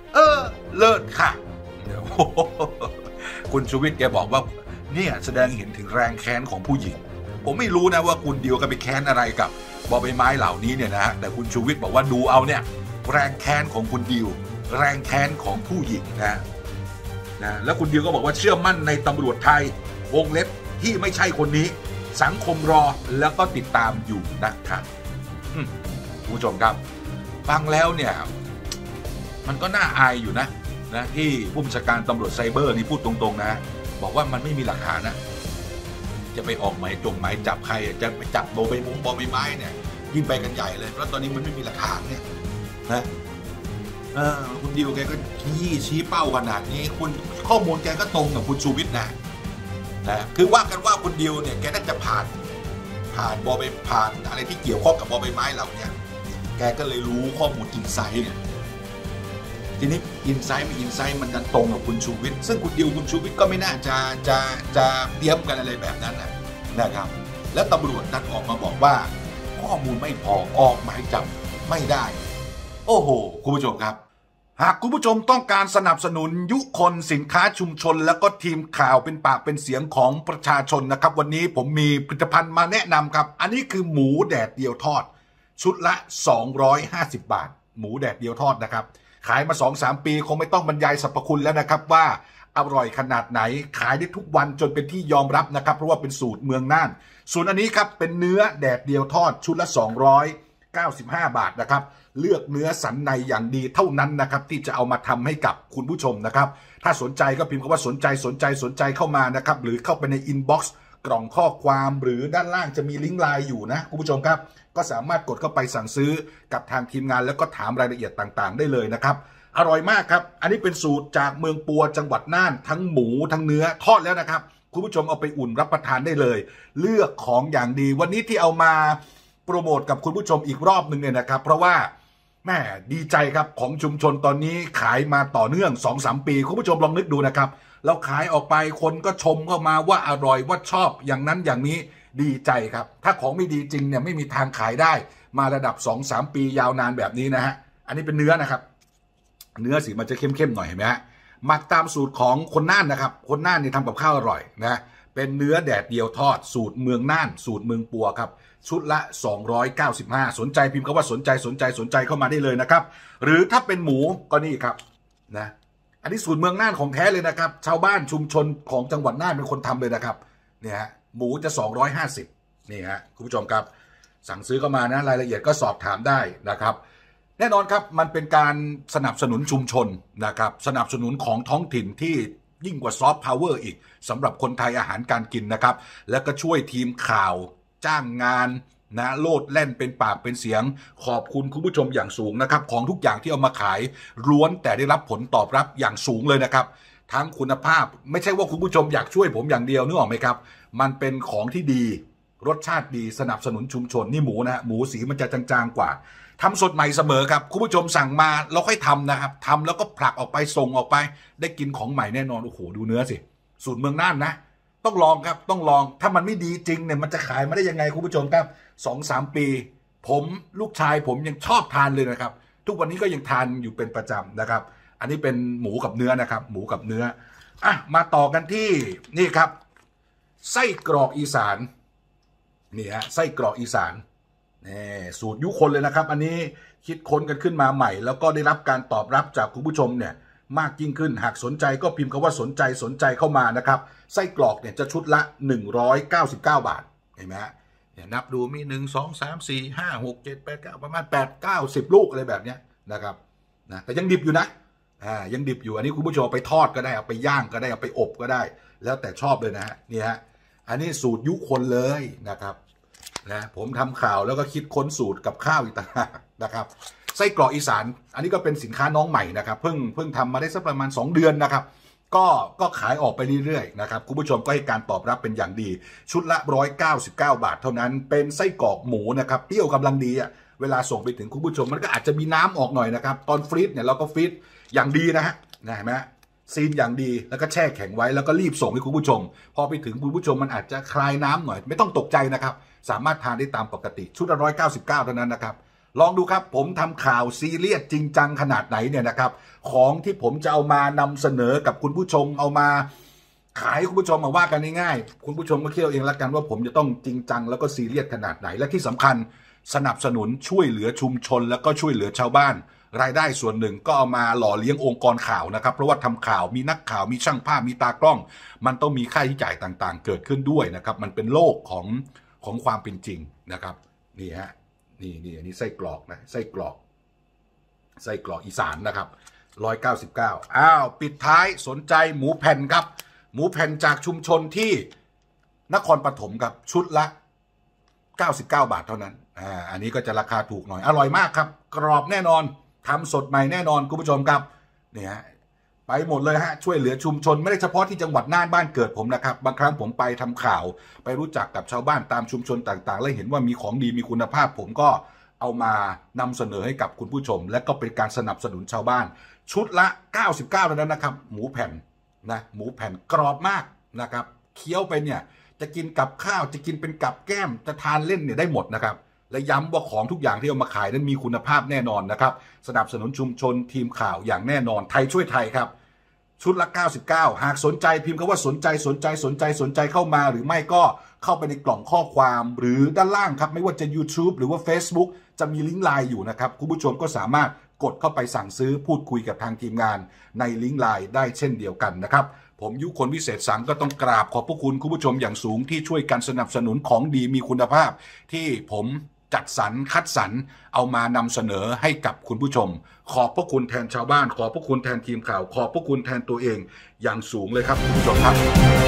เออเลิศค่ะคุณชูวิทย์แกบอกว่าเนี่ยแสดงเห็นถึงแรงแค้นของผู้หญิงผมไม่รู้นะว่าคุณดิวก็ไปแค้นอะไรกับบอใบไม้เหล่านี้เนี่ยนะฮะแต่คุณชูวิทย์บอกว่าดูเอาเนี่ยแรงแค้นของคุณดิวแรงแค้นของผู้หญิงนะนะแล้วคุณดิวก็บอกว่าเชื่อมั่นในตำรวจไทยวงเล็บที่ไม่ใช่คนนี้สังคมรอแล้วก็ติดตามอยู่นะครับคุณผู้ชมครับฟังแล้วเนี่ยมันก็น่าอายอยู่นะนะที่ผู้บัญชาการตำรวจไซเบอร์นี่พูดตรงๆนะบอกว่ามันไม่มีหลักฐานนะจะไปออกหมายจงหมายจับใครจะไปจับโบใบมงบอใบไม้เนี่ยยิ่งไปกันใหญ่เลยเพราะตอนนี้มันไม่มีหลักฐานเนี่ยนะเออคุณดิวแกก็ชี้ชี้เป้าขนาดนี้คุณข้อมูลแกก็ตรงกับคุณชูวิทย์นะนะคือว่ากันว่าคุณดิวเนี่ยแกน่าจะผ่านผ่านบอใบผ่านอะไรที่เกี่ยวข้องกับบอใบไม้เหล่านี้แกก็เลยรู้ข้อมูลอินไซต์เนี่ยทีนี้อินไซต์ไม่อินไซต์มันจะตรงกับคุณชูวิทย์ซึ่งคุณดิวคุณชูวิทย์ก็ไม่น่าจะจะจะเตรียมกันอะไรแบบนั้นนะนะครับแล้วตำรวจนัดออกมาบอกว่าข้อมูลไม่พอออกหมายจับไม่ได้โอ้โหคุณผู้ชมครับหากคุณผู้ชมต้องการสนับสนุนยุคนสินค้าชุมชนแล้วก็ทีมข่าวเป็นปากเป็นเสียงของประชาชนนะครับวันนี้ผมมีผลิตภัณฑ์มาแนะนำครับอันนี้คือหมูแดดเดียวทอดชุดละสองร้อยห้าสิบบาทหมูแดดเดียวทอดนะครับขายมา สองถึงสาม ปีคงไม่ต้องบรรยายสรรพคุณแล้วนะครับว่าอร่อยขนาดไหนขายได้ทุกวันจนเป็นที่ยอมรับนะครับเพราะว่าเป็นสูตรเมืองน่านส่วนอันนี้ครับเป็นเนื้อแดดเดียวทอดชุดละสองร้อยเก้าสิบห้าบาทนะครับเลือกเนื้อสันในอย่างดีเท่านั้นนะครับที่จะเอามาทำให้กับคุณผู้ชมนะครับถ้าสนใจก็พิมพ์คำว่าสนใจสนใจสนใจเข้ามานะครับหรือเข้าไปในอินบ็อกซ์กล่องข้อความหรือด้านล่างจะมีลิงก์ไลน์อยู่นะคุณผู้ชมครับก็สามารถกดเข้าไปสั่งซื้อกับทางทีมงานแล้วก็ถามรายละเอียดต่างๆได้เลยนะครับอร่อยมากครับอันนี้เป็นสูตรจากเมืองปัวจังหวัดน่านทั้งหมูทั้งเนื้อทอดแล้วนะครับคุณผู้ชมเอาไปอุ่นรับประทานได้เลยเลือกของอย่างดีวันนี้ที่เอามาโปรโมทกับคุณผู้ชมอีกรอบหนึ่งเนี่ยนะครับเพราะว่าแม่ดีใจครับของชุมชนตอนนี้ขายมาต่อเนื่อง สองถึงสาม ปีคุณผู้ชมลองนึกดูนะครับเราขายออกไปคนก็ชมเข้ามาว่าอร่อยว่าชอบอย่างนั้นอย่างนี้ดีใจครับถ้าของไม่ดีจริงเนี่ยไม่มีทางขายได้มาระดับ สองถึงสาม ปียาวนานแบบนี้นะฮะอันนี้เป็นเนื้อนะครับเนื้อสีมันจะเข้มๆหน่อยเห็นไหมฮะหมักตามสูตรของคนน่านนะครับคนน่านนี่ทำกับข้าวอร่อยนะเป็นเนื้อแดดเดียวทอดสูตรเมืองน่านสูตรเมืองปัวครับชุดละสองร้อยเก้าสิบห้าสนใจพิมพ์คำว่าสนใจสนใจสนใจเข้ามาได้เลยนะครับหรือถ้าเป็นหมูก็นี่ครับนะอันนี้สูตรเมืองน่านของแท้เลยนะครับชาวบ้านชุมชนของจังหวัดน่านเป็นคนทำเลยนะครับเนี่ยฮะหมูจะสองร้อยห้าสิบนี่ฮะคุณผู้ชมครับสั่งซื้อเข้ามานะรายละเอียดก็สอบถามได้นะครับแน่นอนครับมันเป็นการสนับสนุนชุมชนนะครับสนับสนุนของท้องถิ่นที่ยิ่งกว่าซอฟต์พาวเวอร์อีกสำหรับคนไทยอาหารการกินนะครับแล้วก็ช่วยทีมข่าวจ้างงานนะโลดแล่นเป็นปากเป็นเสียงขอบคุณคุณผู้ชมอย่างสูงนะครับของทุกอย่างที่เอามาขายล้วนแต่ได้รับผลตอบรับอย่างสูงเลยนะครับทั้งคุณภาพไม่ใช่ว่าคุณผู้ชมอยากช่วยผมอย่างเดียวนึกออกไหมครับมันเป็นของที่ดีรสชาติดีสนับสนุนชุมชนนี่หมูนะหมูสีมันจะจางๆกว่าทำสดใหม่เสมอครับคุณผู้ชมสั่งมาเราค่อยทำนะครับทำแล้วก็ผลักออกไปส่งออกไปได้กินของใหม่แน่นอนโอ้โหดูเนื้อสิสูตรเมืองน่านนะต้องลองครับต้องลองถ้ามันไม่ดีจริงเนี่ยมันจะขายมาได้ยังไงคุณผู้ชมครับ สองถึงสาม ปีผมลูกชายผมยังชอบทานเลยนะครับทุกวันนี้ก็ยังทานอยู่เป็นประจำนะครับอันนี้เป็นหมูกับเนื้อนะครับหมูกับเนื้ออ่ะมาต่อกันที่นี่ครับไส้กรอกอีสานนี่ฮะไส้กรอกอีสานนี่สูตรยุคนเลยนะครับอันนี้คิดค้นกันขึ้นมาใหม่แล้วก็ได้รับการตอบรับจากคุณผู้ชมเนี่ยมากยิ่งขึ้นหากสนใจก็พิมพ์คำว่าสนใจสนใจเข้ามานะครับไส้กรอกเนี่ยจะชุดละหนึ่งร้อยเก้าสิบเก้าบาทเห็นไหมฮะเนี่ยนับดูมีหนึ่ง สอง สาม สี่ ห้า หก เจ็ด แปด เก้าประมาณแปด เก้า สิบลูกอะไรแบบเนี้ยนะครับนะแต่ยังดิบอยู่นะอ่ายังดิบอยู่อันนี้คุณผู้ชมเอาไปทอดก็ได้เอาไปย่างก็ได้เอาไปอบก็ได้แล้วแต่ชอบเลยนะฮะนี่ฮะอันนี้สูตรยุคนเลยนะครับนะผมทำข่าวแล้วก็คิดค้นสูตรกับข้าวอีกต่างหากนะครับไส้กรอกอีสานอันนี้ก็เป็นสินค้าน้องใหม่นะครับเพิ่งเพิ่งทำมาได้สักประมาณสองเดือนนะครับก็ก็ขายออกไปเรื่อยๆนะครับคุณผู้ชมก็ให้การตอบรับเป็นอย่างดีชุดละหนึ่งร้อยเก้าสิบเก้าบาทเท่านั้นเป็นไส้กรอกหมูนะครับเปรี้ยวกำลังดีอ่ะเวลาส่งไปถึงคุณผู้ชมมันก็อาจจะมีน้ำออกหน่อยนะครับตอนฟรีซเนี่ยเราก็ฟรีซอย่างดีนะฮะเห็นไหมซีนอย่างดีแล้วก็แช่แข็งไว้แล้วก็รีบส่งให้คุณผู้ชมพอไปถึงคุณผู้ชมมันอาจจะคลายน้ำหน่อยไม่ต้องตกใจนะครับสามารถทานได้ตามปกติชุดละหนึ่งร้อยเก้าสิบเก้าเท่านั้นนะครับลองดูครับผมทำข่าวซีเรียสจริงจังขนาดไหนเนี่ยนะครับของที่ผมจะเอามานำเสนอกับคุณผู้ชมเอามาขายคุณผู้ชมมาว่ากันง่ายๆคุณผู้ชมก็คิดเอาเองละกันว่าผมจะต้องจริงจังแล้วก็ซีเรียสขนาดไหนและที่สำคัญสนับสนุนช่วยเหลือชุมชนแล้วก็ช่วยเหลือชาวบ้านรายได้ส่วนหนึ่งก็เอามาหล่อเลี้ยงองค์กรข่าวนะครับเพราะว่าทำข่าวมีนักข่าวมีช่างภาพมีตากล้องมันต้องมีค่าใช้จ่ายต่างๆเกิดขึ้นด้วยนะครับมันเป็นโลกของของความเป็นจริงนะครับนี่ฮะนี่นี่อันนี้ไส้กรอกนะไส้กรอกไส้กรอกอีสานนะครับหนึ่งร้อยเก้าสิบเก้าอ้าวปิดท้ายสนใจหมูแผ่นครับหมูแผ่นจากชุมชนที่นครปฐมครับชุดละเก้าสิบเก้าบาทเท่านั้นอ่าอันนี้ก็จะราคาถูกหน่อยอร่อยมากครับกรอบแน่นอนทำสดใหม่แน่นอนคุณผู้ชมครับเนี่ยไปหมดเลยฮะช่วยเหลือชุมชนไม่ได้เฉพาะที่จังหวัดน่านบ้านเกิดผมนะครับบางครั้งผมไปทำข่าวไปรู้จักกับชาวบ้านตามชุมชนต่างๆแล้วเห็นว่ามีของดีมีคุณภาพผมก็เอามานำเสนอให้กับคุณผู้ชมและก็เป็นการสนับสนุนชาวบ้านชุดละเก้าสิบเก้าเท่านั้นนะครับหมูแผ่นนะหมูแผ่นกรอบมากนะครับเคี้ยวไปเนี่ยจะกินกับข้าวจะกินเป็นกับแก้มจะทานเล่นเนี่ยได้หมดนะครับและย้ำว่าของทุกอย่างที่เอามาขายนั้นมีคุณภาพแน่นอนนะครับสนับสนุนชุมชนทีมข่าวอย่างแน่นอนไทยช่วยไทยครับชุดละเก้าสิบเก้าหากสนใจพิมพ์คำว่าสนใจสนใจสนใจสนใจเข้ามาหรือไม่ก็เข้าไปในกล่องข้อความหรือด้านล่างครับไม่ว่าจะ YouTube หรือว่า Facebook จะมีลิงก์ไลน์อยู่นะครับคุณผู้ชมก็สามารถกดเข้าไปสั่งซื้อพูดคุยกับทางทีมงานในลิงก์ไลน์ได้เช่นเดียวกันนะครับผมยุคนวิเศษสังก็ต้องกราบขอบพระคุณคุณผู้ชมอย่างสูงที่ช่วยกันสนับสนุนของดีมีคุณภาพที่ผมจัดสรรคัดสรรเอามานำเสนอให้กับคุณผู้ชมขอบพระคุณแทนชาวบ้านขอบพระคุณแทนทีมข่าวขอบพระคุณแทนตัวเองอย่างสูงเลยครับคุณผู้ชมครับ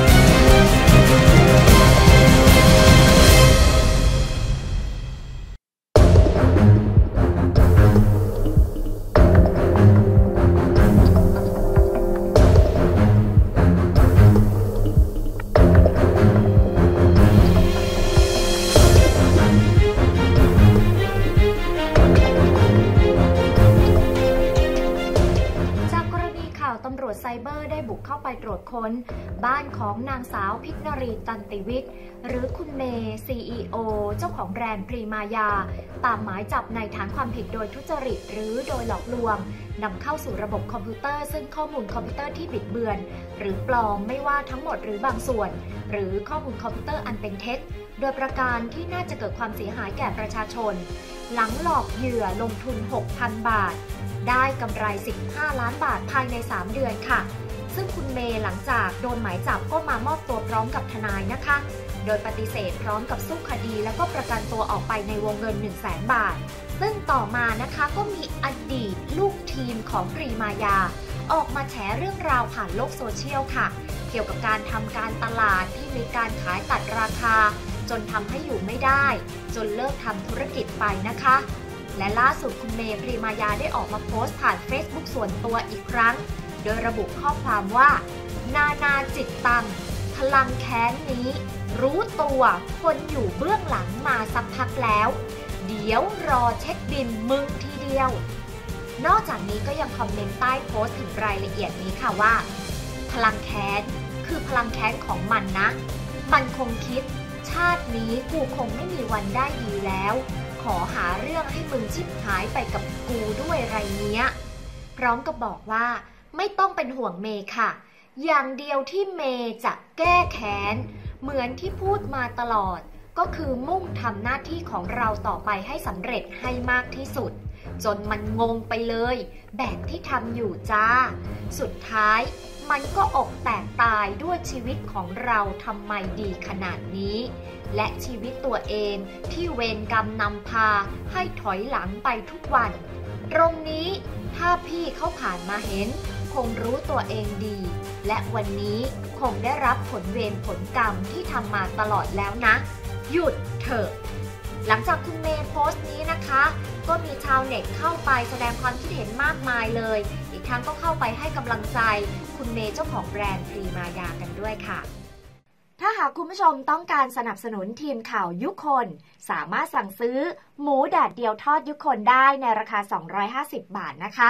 ไซเบอร์ได้บุกเข้าไปตรวจค้นบ้านของนางสาวพิกนรีตันติวิทย์หรือคุณเมย์ ซี อี โอ เจ้าของแบรนด์พรีมายาตามหมายจับในฐานความผิดโดยทุจริตหรือโดยหลอกลวงนำเข้าสู่ระบบคอมพิวเตอร์ซึ่งข้อมูลคอมพิวเตอร์ที่บิดเบือนหรือปลอมไม่ว่าทั้งหมดหรือบางส่วนหรือข้อมูลคอมพิวเตอร์อันเป็นเท็จโดยประการที่น่าจะเกิดความเสียหายแก่ประชาชนหลังหลอกเหยื่อลงทุน หกพัน บาทได้กำไรสิบห้าล้านบาทภายในสามเดือนค่ะซึ่งคุณเมย์หลังจากโดนหมายจับก็มามอบตัวพร้อมกับทนายนะคะโดยปฏิเสธพร้อมกับสู้คดีแล้วก็ประกันตัวออกไปในวงเงิน หนึ่งแสน บาทซึ่งต่อมานะคะก็มีอดีตลูกทีมของพรีมายาออกมาแฉเรื่องราวผ่านโลกโซเชียลค่ะเกี่ยวกับการทำการตลาดที่มีการขายตัดราคาจนทำให้อยู่ไม่ได้จนเลิกทำธุรกิจไปนะคะและล่าสุดคุณเมย์พรีมายาได้ออกมาโพสต์ผ่าน Facebook ส่วนตัวอีกครั้งโดยระบุข้อความว่านานาจิตตังพลังแค้นนี้รู้ตัวคนอยู่เบื้องหลังมาสักพักแล้วเดี๋ยวรอเช็คบินมึงทีเดียวนอกจากนี้ก็ยังคอมเมนต์ใต้โพสต์ถึงรายละเอียดนี้ค่ะว่าพลังแค้นคือพลังแค้นของมันนะมันคงคิดชาตินี้กูคงไม่มีวันได้ดีแล้วขอหาเรื่องให้มึงชิบหายไปกับกูด้วยไรเนี้ยพร้อมกับบอกว่าไม่ต้องเป็นห่วงเมย์ค่ะอย่างเดียวที่เมย์จะแก้แค้นเหมือนที่พูดมาตลอดก็คือมุ่งทำหน้าที่ของเราต่อไปให้สำเร็จให้มากที่สุดจนมันงงไปเลยแบบที่ทำอยู่จ้าสุดท้ายมันก็อกแตกตายด้วยชีวิตของเราทำไมดีขนาดนี้และชีวิตตัวเองที่เวรกรรมนำพาให้ถอยหลังไปทุกวันตรงนี้ถ้าพี่เขาผ่านมาเห็นคงรู้ตัวเองดีและวันนี้คงได้รับผลเวรผลกรรมที่ทำมาตลอดแล้วนะหยุดเถอะหลังจากคุณเมย์โพสต์นี้นะคะก็มีชาวเน็ตเข้าไปแสดงความคิดเห็นมากมายเลยอีกทั้งก็เข้าไปให้กำลังใจคุณเมย์เจ้าของแบรนด์พรีมายากันด้วยค่ะถ้าหากคุณผู้ชมต้องการสนับสนุนทีมข่าวยุคนสามารถสั่งซื้อหมูแดดเดียวทอดยุคนได้ในราคาสองร้อยห้าสิบบาทนะคะ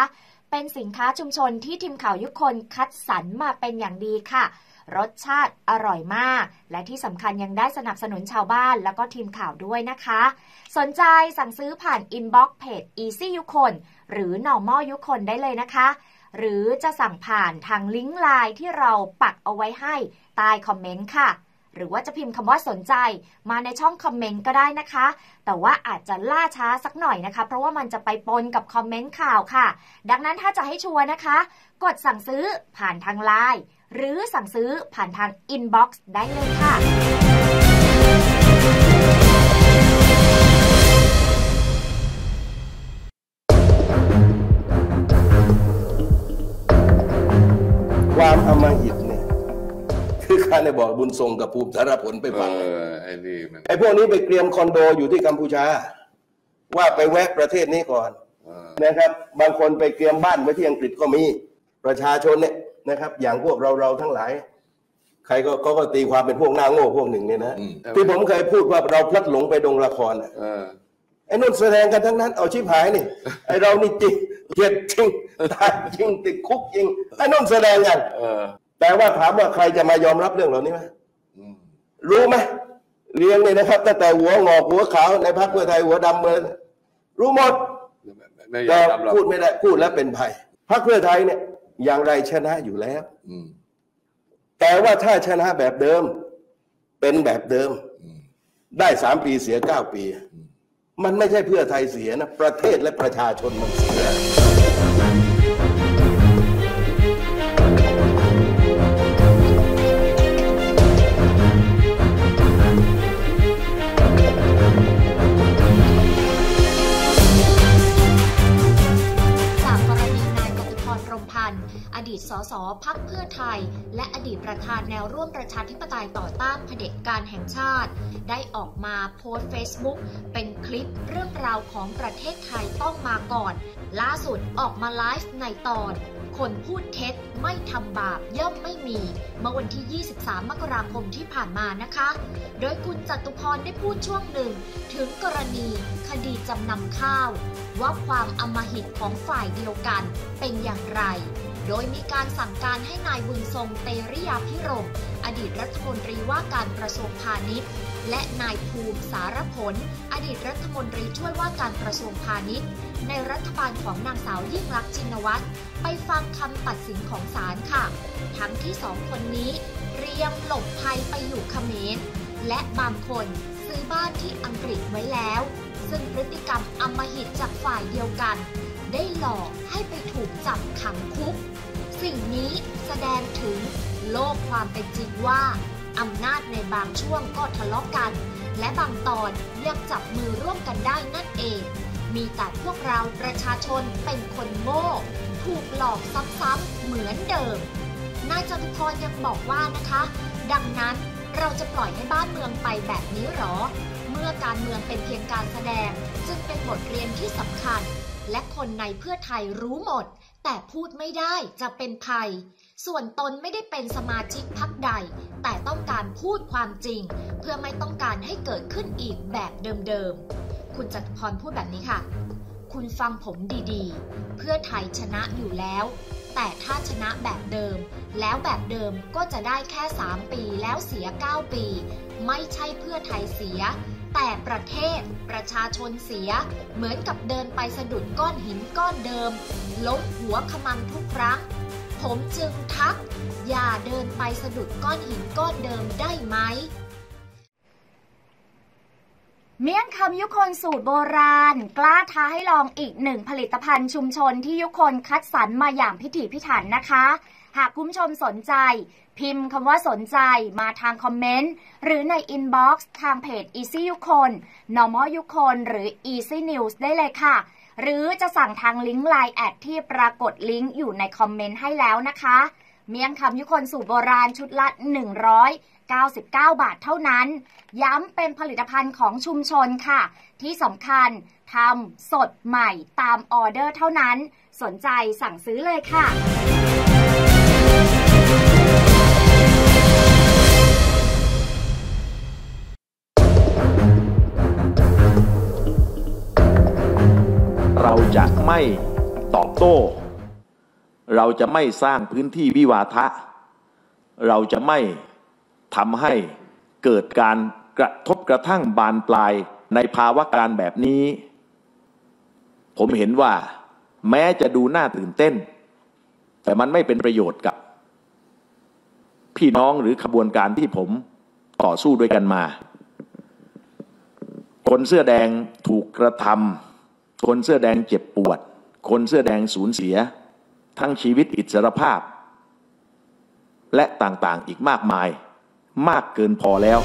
เป็นสินค้าชุมชนที่ทีมข่าวยุคคนคัดสรรมาเป็นอย่างดีค่ะรสชาติอร่อยมากและที่สำคัญยังได้สนับสนุนชาวบ้านแล้วก็ทีมข่าวด้วยนะคะสนใจสั่งซื้อผ่านอินบ็อกซ์เพจ Easy ยุคคนหรือ Normal ยุคคนได้เลยนะคะหรือจะสั่งผ่านทางลิงก์ไลน์ที่เราปักเอาไว้ให้ใต้คอมเมนต์ค่ะหรือว่าจะพิมพ์คำว่าสนใจมาในช่องคอมเมนต์ก็ได้นะคะแต่ว่าอาจจะล่าช้าสักหน่อยนะคะเพราะว่ามันจะไปปนกับคอมเมนต์ข่าวค่ะดังนั้นถ้าจะให้ชัวร์นะคะกดสั่งซื้อผ่านทางไลน์หรือสั่งซื้อผ่านทางอินบ็อกซ์ได้เลยค่ะความอำมหิตเนี่ยคือการได้บอกบุญทรงกับภูมิสารผลไปฟังไอ้นี่มันไอ้พวกนี้ไปเตรียมคอนโดอยู่ที่กัมพูชาว่าไปแวะประเทศนี้ก่อนนะครับบางคนไปเตรียมบ้านไว้ที่อังกฤษก็มีประชาชนเนี่ยนะครับอย่างพวกเราเราทั้งหลายใครก็เขาก็ตีความเป็นพวกหน้าโง่พวกหนึ่งเนี่ยนะที่ผมเคยพูดว่าเราพลัดหลงไปดงละครไอ้นุ่นแสดงกันทั้งนั้นเอาชิบหายนี่ไอ้เรานี่จริงเจ็บจริงตายจริงติดคุกจริงไอ้นุ่นแสดงกันแต่ว่าถามว่าใครจะมายอมรับเรื่องเหล่านี้ไหมรู้ไหมเรียงเลยนะครับตั้งแต่หัวงอกหัวขาวในพรรคเพื่อไทยหัวดำเลยรู้หมดแต่พูดไม่ได้พูดแล้วเป็นภัยพรรคเพื่อไทยเนี่ยอย่างไรชนะอยู่แล้วแต่ว่าถ้าชนะแบบเดิมเป็นแบบเดิมได้สามปีเสียเก้าปีมันไม่ใช่เพื่อไทยเสียนะประเทศและประชาชนมันเสียอดีตสสพรรคเพื่อไทยและอดีตประธานแนวร่วมประชาธิปไตยต่อต้านเผด็จการแห่งชาติได้ออกมาโพสต์เฟซบุ๊กเป็นคลิปเรื่องราวของประเทศไทยต้องมาก่อนล่าสุดออกมาไลฟ์ในตอนคนพูดเท็จไม่ทำบาปย่อมไม่มีเมื่อวันที่ยี่สิบสามมกราคมที่ผ่านมานะคะโดยคุณจตุพรได้พูดช่วงหนึ่งถึงกรณีคดีจำนำข้าวว่าความอำมหิตของฝ่ายเดียวกันเป็นอย่างไรโดยมีการสั่งการให้นายบุญทรงเตริยาภิรมย์อดีตรัฐมนตรีว่าการกระทรวงพาณิชย์และนายภูมิสารผลอดีตรัฐมนตรีช่วยว่าการกระทรวงพาณิชย์ในรัฐบาลของนางสาวยิ่งลักษณ์ชินวัตรไปฟังคำตัดสินของศาลค่ะทั้งที่สองคนนี้เตรียมหลบภัยไปอยู่เขมรและบางคนซื้อบ้านที่อังกฤษไว้แล้วซึ่งพฤติกรรมอำมหิตจากฝ่ายเดียวกันได้หลอกให้ไปถูกจับขังคุกสิ่งนี้แสดงถึงโลกความเป็นจริงว่าอำนาจในบางช่วงก็ทะเลาะกันและบางตอนยังจับมือร่วมกันได้นั่นเองมีแต่พวกเราประชาชนเป็นคนโง่ถูกหลอกซ้ำๆเหมือนเดิมนายจตุพรยังบอกว่านะคะดังนั้นเราจะปล่อยให้บ้านเมืองไปแบบนี้หรอเมื่อการเมืองเป็นเพียงการแสดงจึงเป็นบทเรียนที่สำคัญและคนในเพื่อไทยรู้หมดแต่พูดไม่ได้จะเป็นภัยส่วนตนไม่ได้เป็นสมาชิกพรรคใดแต่ต้องการพูดความจริงเพื่อไม่ต้องการให้เกิดขึ้นอีกแบบเดิมๆคุณจตุพรพูดแบบนี้ค่ะคุณฟังผมดีๆเพื่อไทยชนะอยู่แล้วแต่ถ้าชนะแบบเดิมแล้วแบบเดิมก็จะได้แค่สามปีแล้วเสียเก้าปีไม่ใช่เพื่อไทยเสียแต่ประเทศประชาชนเสียเหมือนกับเดินไปสะดุดก้อนหินก้อนเดิมล้มหัวขมัมทุกครั้งผมจึงทักอย่าเดินไปสะดุดก้อนหินก้อนเดิมได้ไหมเมี่ยงคำยุคนสูตรโบราณกล้าท้าให้ลองอีกหนึ่งผลิตภัณฑ์ชุมชนที่ยุคนคัดสรรมาอย่างพิถีพิถันนะคะหากคุณผู้ชมสนใจพิมพ์คำว่าสนใจมาทางคอมเมนต์หรือในอินบ็อกซ์ทางเพจ Easy ยุคน Normal ยุคนหรือ Easy News ได้เลยค่ะหรือจะสั่งทางลิงก์ ไลน์ แอดที่ปรากฏลิงก์อยู่ในคอมเมนต์ให้แล้วนะคะเมี่ยงคำยุคนสูตรโบราณชุดละหนึ่งร้อยเก้าสิบเก้าบาทเท่านั้นย้ำเป็นผลิตภัณฑ์ของชุมชนค่ะที่สำคัญทำสดใหม่ตามออเดอร์เท่านั้นสนใจสั่งซื้อเลยค่ะเราจะไม่ตอบโต้เราจะไม่สร้างพื้นที่วิวาทะเราจะไม่ทำให้เกิดการกระทบกระทั่งบานปลายในภาวะการแบบนี้ผมเห็นว่าแม้จะดูน่าตื่นเต้นแต่มันไม่เป็นประโยชน์กับพี่น้องหรือขบวนการที่ผมต่อสู้ด้วยกันมาคนเสื้อแดงถูกกระทำคนเสื้อแดงเจ็บปวดคนเสื้อแดงสูญเสียทั้งชีวิตอิสรภาพและต่างๆอีกมากมายมากเกินพอแล้ว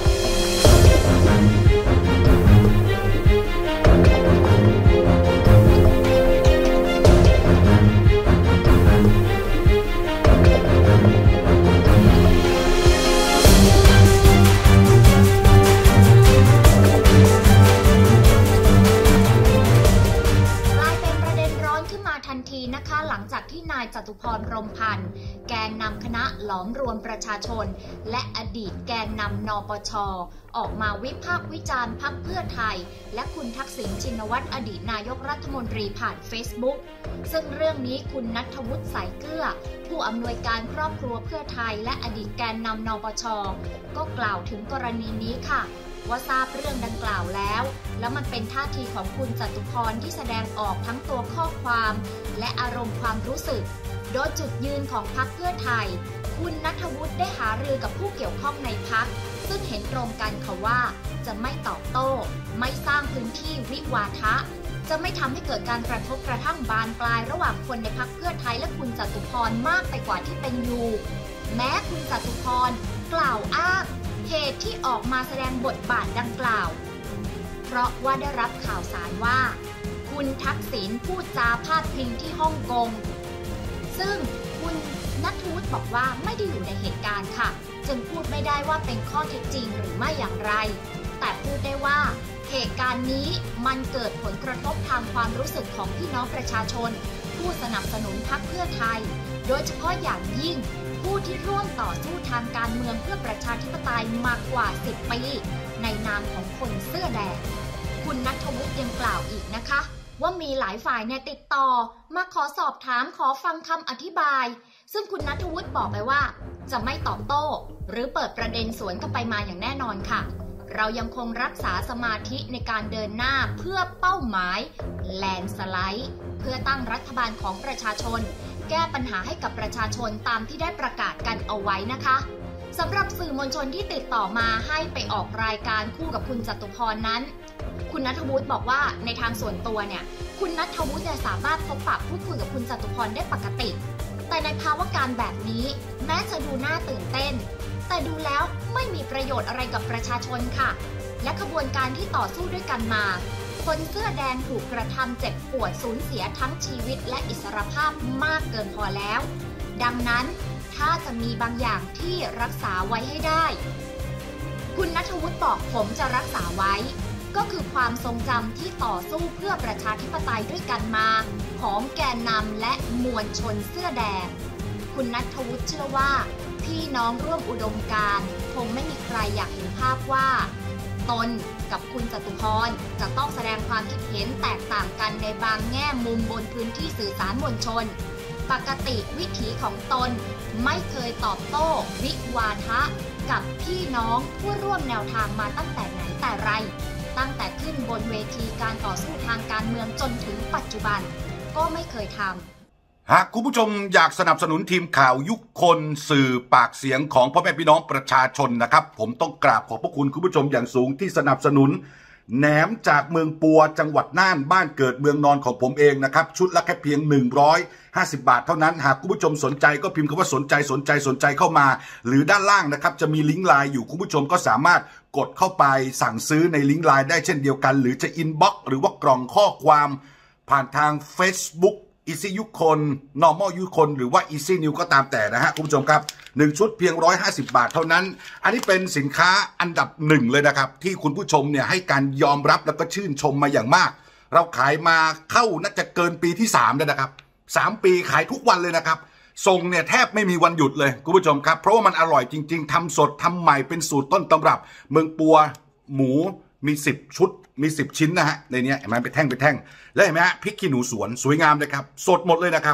หลังจากที่นายจตุพร พรหมพันธ์แกนนำคณะหลอมรวมประชาชนและอดีตแกนนำนปช.ออกมาวิพากษ์วิจารณ์พรรคเพื่อไทยและคุณทักษิณชินวัตรอดีตนายกรัฐมนตรีผ่านเฟซบุ๊กซึ่งเรื่องนี้คุณณัฐวุฒิ สายเกลือผู้อำนวยการครอบครัวเพื่อไทยและอดีตแกนนำนปช.ก็กล่าวถึงกรณีนี้ค่ะว่าทราบเรื่องดังกล่าวแล้วแล้วมันเป็นท่าทีของคุณจตุพรที่แสดงออกทั้งตัวข้อความและอารมณ์ความรู้สึกโดยจุดยืนของพรรคเพื่อไทยคุณณัฐวุฒิได้หารือกับผู้เกี่ยวข้องในพรรคซึ่งเห็นตรงกันค่ะว่าจะไม่ตอบโต้ไม่สร้างพื้นที่วิวาทะจะไม่ทำให้เกิดการกระทบกระทั่งบานปลายระหว่างคนในพรรคเพื่อไทยและคุณจตุพรมากไปกว่าที่เป็นอยู่แม้คุณจตุพรกล่าวอ้างเหตุที่ออกมาแสดงบทบาทดังกล่าวเพราะว่าได้รับข่าวสารว่าคุณทักษิณพูดจาพาดพิงที่ฮ่องกงซึ่งคุณณัฐวุฒิบอกว่าไม่ได้อยู่ในเหตุการณ์ค่ะจึงพูดไม่ได้ว่าเป็นข้อเท็จจริงหรือไม่อย่างไรแต่พูดได้ว่าเหตุการณ์นี้มันเกิดผลกระทบทางความรู้สึกของพี่น้องประชาชนผู้สนับสนุนพรรคเพื่อไทยโดยเฉพาะอย่างยิ่งผู้ที่ร่วมต่อสู้ทางการเมืองเพื่อประชาธิปไตยมากกว่าสิบปีในนามของคนเสื้อแดงคุณณัฐวุฒิยังกล่าวอีกนะคะว่ามีหลายฝ่ายเนี่ยติดต่อมาขอสอบถามขอฟังคำอธิบายซึ่งคุณณัฐวุฒิบอกไปว่าจะไม่ตอบโต้หรือเปิดประเด็นสวนกันไปมาอย่างแน่นอนค่ะเรายังคงรักษาสมาธิในการเดินหน้าเพื่อเป้าหมายแลนด์สไลด์เพื่อตั้งรัฐบาลของประชาชนแก้ปัญหาให้กับประชาชนตามที่ได้ประกาศกันเอาไว้นะคะสำหรับสื่อมวลชนที่ติดต่อมาให้ไปออกรายการคู่กับคุณจตุพรนั้นคุณณัฐวุฒิบอกว่าในทางส่วนตัวเนี่ยคุณณัฐวุฒิจะสามารถพบปะพูดคุยกับคุณจตุพรได้ปกติแต่ในภาวะการแบบนี้แม้จะดูน่าตื่นเต้นแต่ดูแล้วไม่มีประโยชน์อะไรกับประชาชนค่ะและขบวนการที่ต่อสู้ด้วยกันมาคนเสื้อแดงถูกกระทำเจ็บปวดสูญเสียทั้งชีวิตและอิสรภาพมากเกินพอแล้วดังนั้นถ้าจะมีบางอย่างที่รักษาไว้ให้ได้คุณณัฐวุฒิบอกผมจะรักษาไว้ก็คือความทรงจำที่ต่อสู้เพื่อประชาธิปไตยด้วยกันมาของแกนนำและมวลชนเสื้อแดงคุณณัฐวุฒิเชื่อว่าพี่น้องร่วมอุดมการณ์คงไม่มีใครอยากเห็นภาพว่าตนกับคุณจตุพรจะต้องแสดงความคิดเห็นแตกต่างกันในบางแง่มุมบนพื้นที่สื่อสารมวลชนปกติวิถีของตนไม่เคยตอบโต้วิวาทะกับพี่น้องผู้ร่วมแนวทางมาตั้งแต่ไหนแต่ไรตั้งแต่ขึ้นบนเวทีการต่อสู้ทางการเมืองจนถึงปัจจุบันก็ไม่เคยทำหากคุณผู้ชมอยากสนับสนุนทีมข่าวยุคคนสื่อปากเสียงของพ่อแม่พี่น้องประชาชนนะครับผมต้องกราบขอบพระคุณคุณผู้ชมอย่างสูงที่สนับสนุนแหนมจากเมืองปัวจังหวัดน่านบ้านเกิดเมืองนอนของผมเองนะครับชุดละแค่เพียงหนึ่งร้อยห้าสิบบาทเท่านั้นหากคุณผู้ชมสนใจก็พิมพ์คำว่าสนใจสนใจสนใจเข้ามาหรือด้านล่างนะครับจะมีลิงก์ไลน์อยู่คุณผู้ชมก็สามารถกดเข้าไปสั่งซื้อในลิงก์ไลน์ได้เช่นเดียวกันหรือจะอินบ็อกซ์หรือว่ากล่องข้อความผ่านทาง Facebook Easy ยุคคน Normal ยุคคนหรือว่า Easy New ก็ตามแต่นะฮะคุณผู้ชมครับหนึ่งชุดเพียงหนึ่งร้อยห้าสิบบาทเท่านั้นอันนี้เป็นสินค้าอันดับหนึ่งเลยนะครับที่คุณผู้ชมเนี่ยให้การยอมรับแล้วก็ชื่นชมมาอย่างมากเราขายมาเข้าน่าจะเกินปีที่สามแล้วนะครับสามปีขายทุกวันเลยนะครับส่งเนี่ยแทบไม่มีวันหยุดเลยคุณผู้ชมครับเพราะว่ามันอร่อยจริงๆทำสดทำใหม่เป็นสูตรต้นตำรับเมืองปัวหมูมีสิบชุดมีสิบชิ้นนะฮะในนี้เห็นไหมเป็นแท่งเป็นแท่งแล้วเห็นไหมฮะพริกขี้หนูสวนสวยงามเลยครับสดหมดเลยนะครับ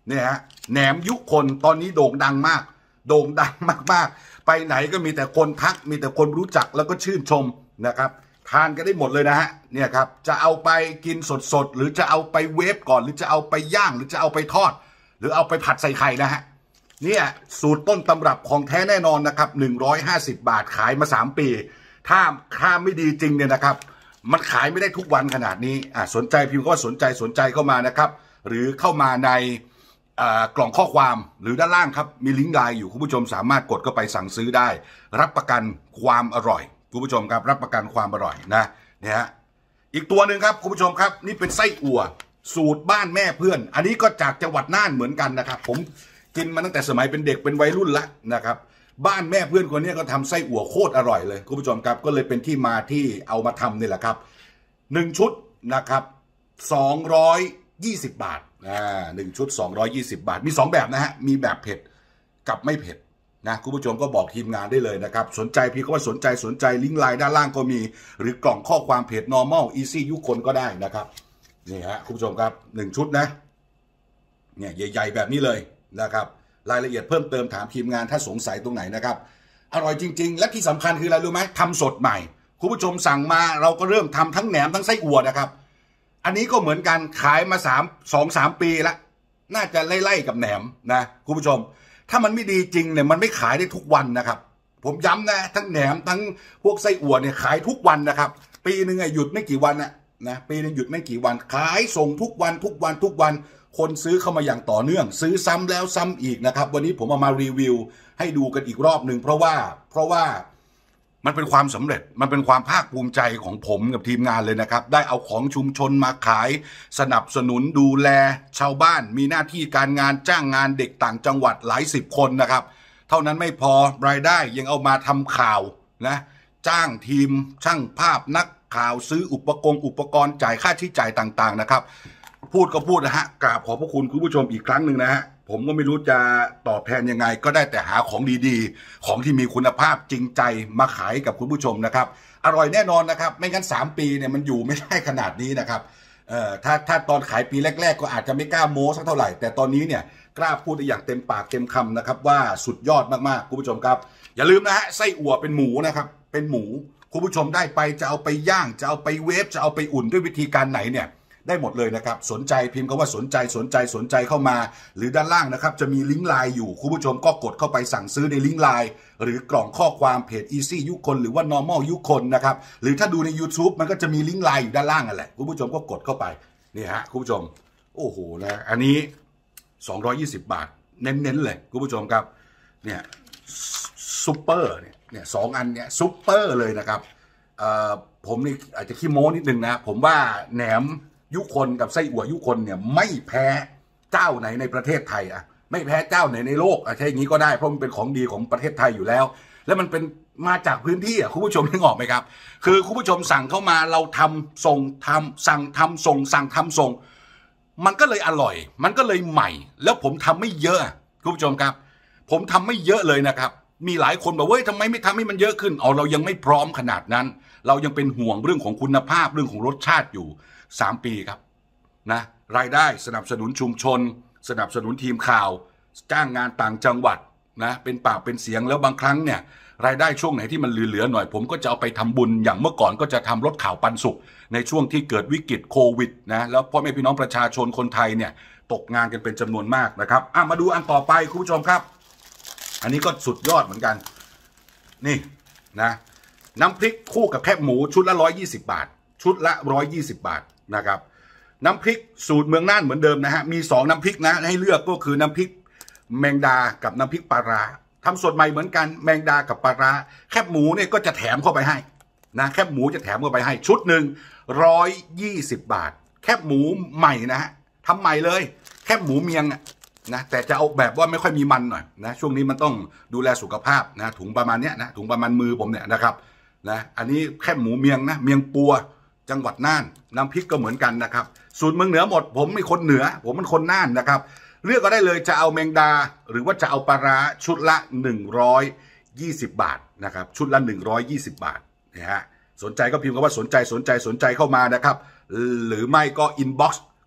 เนี่ยฮะแหนมยุคนตอนนี้โด่งดังมากโด่งดังมากๆไปไหนก็มีแต่คนทักมีแต่คนรู้จักแล้วก็ชื่นชมนะครับทานกันได้หมดเลยนะฮะเนี่ยครับจะเอาไปกินสดๆหรือจะเอาไปเวฟก่อนหรือจะเอาไปย่างหรือจะเอาไปทอดหรือเอาไปผัดใส่ไข่นะฮะเนี่ยสูตรต้นตำรับของแท้แน่นอนนะครับหนึ่งร้อยห้าสิบบาทขายมาสามปีถ้าถ้าไม่ดีจริงเนี่ยนะครับมันขายไม่ได้ทุกวันขนาดนี้อ่าสนใจพิมพ์ก็สนใจสนใจเข้ามานะครับหรือเข้ามาในกล่องข้อความหรือด้านล่างครับมีลิงก์ไลน์อยู่คุณผู้ชมสามารถกดเข้าไปสั่งซื้อได้รับประกันความอร่อยคุณผู้ชมครับรับประกันความอร่อยนะเนี่ยฮะอีกตัวหนึ่งครับคุณผู้ชมครับนี่เป็นไส้อั่วสูตรบ้านแม่เพื่อนอันนี้ก็จากจังหวัดน่านเหมือนกันนะครับผมกินมาตั้งแต่สมัยเป็นเด็กเป็นวัยรุ่นละนะครับบ้านแม่เพื่อนคนนี้ก็ทำไส้อั่วโคตรอร่อยเลยคุณผู้ชมครับก็เลยเป็นที่มาที่เอามาทำนี่แหละครับหนึ่งชุดนะครับสองร้อยยี่สิบบาทอ่าหนึ่งชุดสองร้อยยี่สิบบาทมีสองแบบนะฮะมีแบบเผ็ดกับไม่เผ็ดนะคุณผู้ชมก็บอกทีมงานได้เลยนะครับสนใจพี่ก็ว่าสนใจสนใจลิงก์ไลน์ด้านล่างก็มีหรือกล่องข้อความเพจ normal easy ยุคคนก็ได้นะครับนี่ฮะคุณผู้ชมครับหนึ่งชุดนะเนี่ยใหญ่ๆแบบนี้เลยนะครับรายละเอียดเพิ่มเติมถามทีมงานถ้าสงสัยตรงไหนนะครับอร่อยจริงๆและที่สำคัญคืออะไรรู้ไหมทำสดใหม่คุณผู้ชมสั่งมาเราก็เริ่มทำทั้งแหนมทั้งไส้อั่วนะครับอันนี้ก็เหมือนกันขายมาสามสองสามปีละน่าจะไล่ๆกับแหนมนะคุณผู้ชมถ้ามันไม่ดีจริงเนี่ยมันไม่ขายได้ทุกวันนะครับผมย้ำนะทั้งแหนมทั้งพวกไส้อั่วเนี่ยขายทุกวันนะครับปีหนึ่งหยุดไม่กี่วันนะนะปีนึงหยุดไม่กี่วันขายส่งทุกวันทุกวันทุกวันคนซื้อเข้ามาอย่างต่อเนื่องซื้อซ้ำแล้วซ้ำอีกนะครับวันนี้ผมเอามารีวิวให้ดูกันอีกรอบหนึ่งเพราะว่าเพราะว่ามันเป็นความสำเร็จมันเป็นความภาคภูมิใจของผมกับทีมงานเลยนะครับได้เอาของชุมชนมาขายสนับสนุนดูแลชาวบ้านมีหน้าที่การงานจ้างงานเด็กต่างจังหวัดหลายสิบคนนะครับเท่านั้นไม่พอรายได้ยังเอามาทำข่าวนะจ้างทีมช่างภาพนักข่าวซื้ออุปกรณ์อุปกรณ์จ่ายค่าใช้จ่ายต่างๆนะครับพูดก็พูดนะฮะกราบขอบพระคุณคุณผู้ชมอีกครั้งหนึ่งนะฮะผมก็ไม่รู้จะตอบแทนยังไงก็ได้แต่หาของดีๆของที่มีคุณภาพจริงใจมาขายกับคุณผู้ชมนะครับอร่อยแน่นอนนะครับไม่งั้นสามปีเนี่ยมันอยู่ไม่ได้ขนาดนี้นะครับเอ่อถ้าถ้าตอนขายปีแรกๆก็อาจจะไม่กล้าโม้สักเท่าไหร่แต่ตอนนี้เนี่ยกล้าพูดได้อย่างเต็มปากเต็มคำนะครับว่าสุดยอดมากๆคุณผู้ชมครับอย่าลืมนะฮะไส้อั่วเป็นหมูนะครับเป็นหมูคุณผู้ชมได้ไปจะเอาไปย่างจะเอาไปเวฟจะเอาไปอุ่นด้วยวิธีการไหนเนี่ยได้หมดเลยนะครับสนใจพิมพ์คำว่าสนใจสนใจสนใจเข้ามาหรือด้านล่างนะครับจะมีลิงก์ไลน์อยู่คุณผู้ชมก็กดเข้าไปสั่งซื้อในลิงก์ไลน์หรือกล่องข้อความเพจ easy ยุคคนหรือว่า normal ยุคคนนะครับหรือถ้าดูใน YouTube มันก็จะมีลิงก์ไลน์อยู่ด้านล่างนั่นแหละคุณผู้ชมก็กดเข้าไปนี่ฮะคุณผู้ชมโอ้โหนะอันนี้สองร้อยยี่สิบบาทเน้นๆเลยคุณผู้ชมครับเนี่ยซุปเปอร์เนี่ยเนี่ยสองอันเนี่ยซุปเปอร์เลยนะครับเอ่อผมนี่อาจจะขี้โม้นิดนึงนะผมว่าแหนมยุคนกับไส้อั่วยุคนเนี่ยไม่แพ้เจ้าไหนในประเทศไทยอะไม่แพ้เจ้าไหนในโลกอะใช่อย่างนี้ก็ได้เพราะมันเป็นของดีของประเทศไทยอยู่แล้วแล้วมันเป็นมาจากพื้นที่อะคุณผู้ชมนึกออกไหมครับคือคุณผู้ชมสั่งเข้ามาเราทำส่งทำสั่งทำส่งสั่งทำส่งมันก็เลยอร่อยมันก็เลยใหม่แล้วผมทำไม่เยอะคุณผู้ชมครับผมทำไม่เยอะเลยนะครับมีหลายคนบอกว่าเฮ้ยทำไมไม่ทำให้มันเยอะขึ้นเอาเรายังไม่พร้อมขนาดนั้นเรายังเป็นห่วงเรื่องของคุณภาพเรื่องของรสชาติอยู่สามปีครับนะรายได้สนับสนุนชุมชนสนับสนุนทีมข่าวจ้างงานต่างจังหวัดนะเป็นปากเป็นเสียงแล้วบางครั้งเนี่ยรายได้ช่วงไหนที่มันเหลือๆหน่อยผมก็จะเอาไปทำบุญอย่างเมื่อก่อนก็จะทำรถข่าวปันสุขในช่วงที่เกิดวิกฤตโควิดนะแล้วพ่อแม่พี่น้องประชาชนคนไทยเนี่ยตกงานกันเป็นจำนวนมากนะครับอ่ะมาดูอันต่อไปคุณผู้ชมครับอันนี้ก็สุดยอดเหมือนกันนี่นะน้ำพริกคู่กับแคบหมูชุดละร้อยยี่สิบบาทชุดละร้อยยี่สิบบาทนะครับน้ำพริกสูตรเมืองน่านเหมือนเดิมนะฮะมีสองน้ำพริกนะให้เลือกก็คือน้ำพริกแมงดากับน้ำพริกปลาร้าทำสดใหม่เหมือนกันแมงดากับปลาร้าแคบหมูเนี่ยก็จะแถมเข้าไปให้นะแคบหมูจะแถมเข้าไปให้ชุดหนึ่งร้อยยี่สิบบาทแคบหมูใหม่นะฮะทำใหม่เลยแคบหมูเมียงนะแต่จะเอาแบบว่าไม่ค่อยมีมันหน่อยนะช่วงนี้มันต้องดูแลสุขภาพนะถุงประมาณเนี้ยนะถุงประมาณมือผมเนี่ยนะครับนะอันนี้แคบหมูเมียงนะเมียงปัวจังหวัดน่านน้ำพริกก็เหมือนกันนะครับสูตรเมืองเหนือหมดผมเป็นคนเหนือผมเป็นคนน่านนะครับเลือกก็ได้เลยจะเอาแมงดาหรือว่าจะเอาปลาร้าชุดละหนึ่งร้อยยี่สิบบาทนะครับชุดละหนึ่งร้อยยี่สิบบาทนะฮะสนใจก็พิมพ์คำว่าสนใจสนใจสนใจเข้ามานะครับหรือไม่ก็อินบ็อกซ์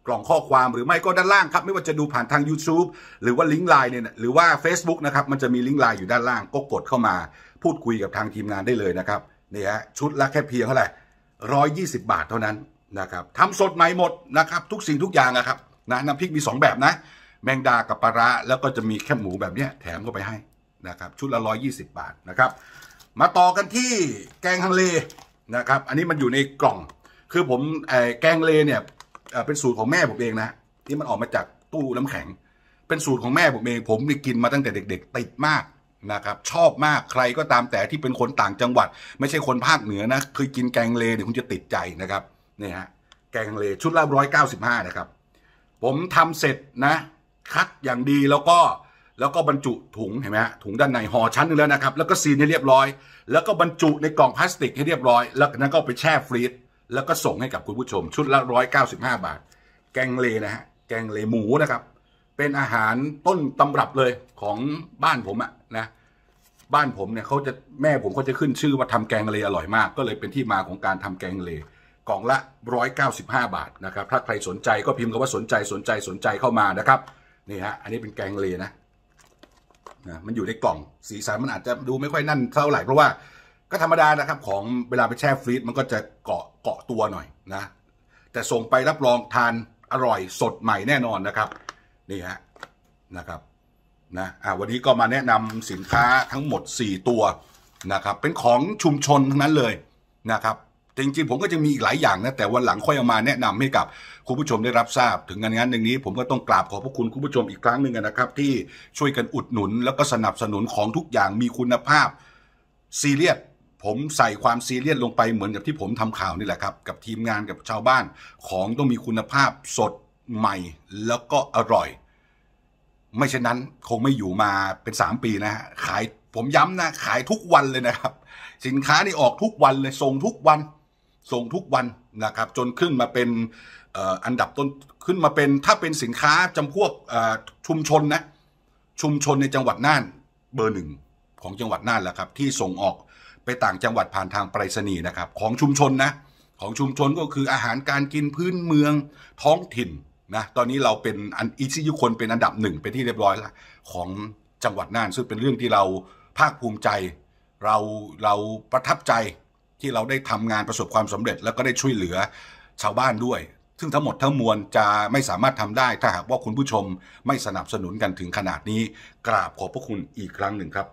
กล่องข้อความหรือไม่ก็ด้านล่างครับไม่ว่าจะดูผ่านทาง YouTube หรือว่าลิงก์ไลน์เนี่ยหรือว่า Facebook นะครับมันจะมีลิงก์ไลน์อยู่ด้านล่างก็กดเข้ามาพูดคุยกับทางทีมงานได้เลยนะครับนี่ฮะชุดละแค่เพียงเท่าไหร่ร้อยยี่สิบบาทเท่านั้นนะครับทำสดใหม่หมดนะครับทุกสิ่งทุกอย่างนะครับนะน้ำพริกมีสองแบบนะแมงดากับปลาร้าแล้วก็จะมีแคบหมูแบบเนี้ยแถมเข้าไปให้นะครับชุดละร้อยยี่สิบบาทนะครับมาต่อกันที่แกงฮังเลนะครับอันนี้มันอยู่ในกล่องคือผมแกงเลเนี่ยเป็นสูตรของแม่ผมเองนะที่มันออกมาจากตู้น้ำแข็งเป็นสูตรของแม่ผมเองผมนี่กินมาตั้งแต่เด็กๆติดมากนะครับชอบมากใครก็ตามแต่ที่เป็นคนต่างจังหวัดไม่ใช่คนภาคเหนือนะเคยกินแกงเลเนี่ยคุณจะติดใจนะครับนี่ฮะแกงเลชุดละร้อยเก้าสิบห้านะครับผมทำเสร็จนะคัดอย่างดีแล้วก็แล้วก็บรรจุถุงเห็นไหมฮะถุงด้านในห่อชั้นนึงแล้วนะครับแล้วก็ซีนให้เรียบร้อยแล้วก็บรรจุในกล่องพลาสติกให้เรียบร้อยแล้วนั้นก็ไปแช่ฟรีซแล้วก็ส่งให้กับคุณผู้ชมชุดละร้อยเก้าสิบห้าบาทแกงเลนะฮะแกงเลหมูนะครับเป็นอาหารต้นตำรับเลยของบ้านผมอะนะบ้านผมเนี่ยเขาจะแม่ผมเขาจะขึ้นชื่อว่าทำแกงเลอร่อยมากก็เลยเป็นที่มาของการทำแกงเลกล่องละร้อยเก้าสิบห้าบาทนะครับถ้าใครสนใจก็พิมพ์คำว่าสนใจสนใจสนใจเข้ามานะครับนี่ฮะอันนี้เป็นแกงเลนะนะมันอยู่ในกล่องสีสันมันอาจจะดูไม่ค่อยนั่นเท่าไหร่เพราะว่าก็ธรรมดานะครับของเวลาไปแช่ฟรีซมันก็จะเกาะเกาะตัวหน่อยนะแต่ส่งไปรับรองทานอร่อยสดใหม่แน่นอนนะครับนี่ฮะนะครับนะอ่าวันนี้ก็มาแนะนำสินค้าทั้งหมดสี่ตัวนะครับเป็นของชุมชนทั้งนั้นเลยนะครับจริงๆผมก็จะมีอีกหลายอย่างนะแต่วันหลังค่อยเอามาแนะนำให้กับคุณผู้ชมได้รับทราบถึงงานงานหนึ่งนี้ผมก็ต้องกราบขอบพระคุณคุณผู้ชมอีกครั้งหนึ่งนะครับที่ช่วยกันอุดหนุนแล้วก็สนับสนุนของทุกอย่างมีคุณภาพซีเรียสผมใส่ความซีเรียสลงไปเหมือนกับที่ผมทำข่าวนี่แหละครับกับทีมงานกับชาวบ้านของต้องมีคุณภาพสดใหม่แล้วก็อร่อยไม่เช่นนั้นคงไม่อยู่มาเป็นสามปีนะฮะขายผมย้ำนะขายทุกวันเลยนะครับสินค้านี่ออกทุกวันเลยส่งทุกวันส่งทุกวันนะครับจนขึ้นมาเป็นอันดับต้นขึ้นมาเป็นถ้าเป็นสินค้าจำพวกชุมชนนะชุมชนในจังหวัดน่านเบอร์หนึ่งของจังหวัดน่านแหละครับที่ส่งออกไปต่างจังหวัดผ่านทางไปรษณีย์นะครับของชุมชนนะของชุมชนก็คืออาหารการกินพื้นเมืองท้องถิ่นนะตอนนี้เราเป็นอันอีซี่ยุคนเป็นอันดับหนึ่งเป็นที่เรียบร้อยแล้วของจังหวัดน่านซึ่งเป็นเรื่องที่เราภาคภูมิใจเราเราประทับใจที่เราได้ทำงานประสบความสำเร็จแล้วก็ได้ช่วยเหลือชาวบ้านด้วยซึ่งทั้งหมดทั้งมวลจะไม่สามารถทำได้ถ้าหากว่าคุณผู้ชมไม่สนับสนุนกันถึงขนาดนี้กราบขอบพระคุณอีกครั้งหนึ่งครับ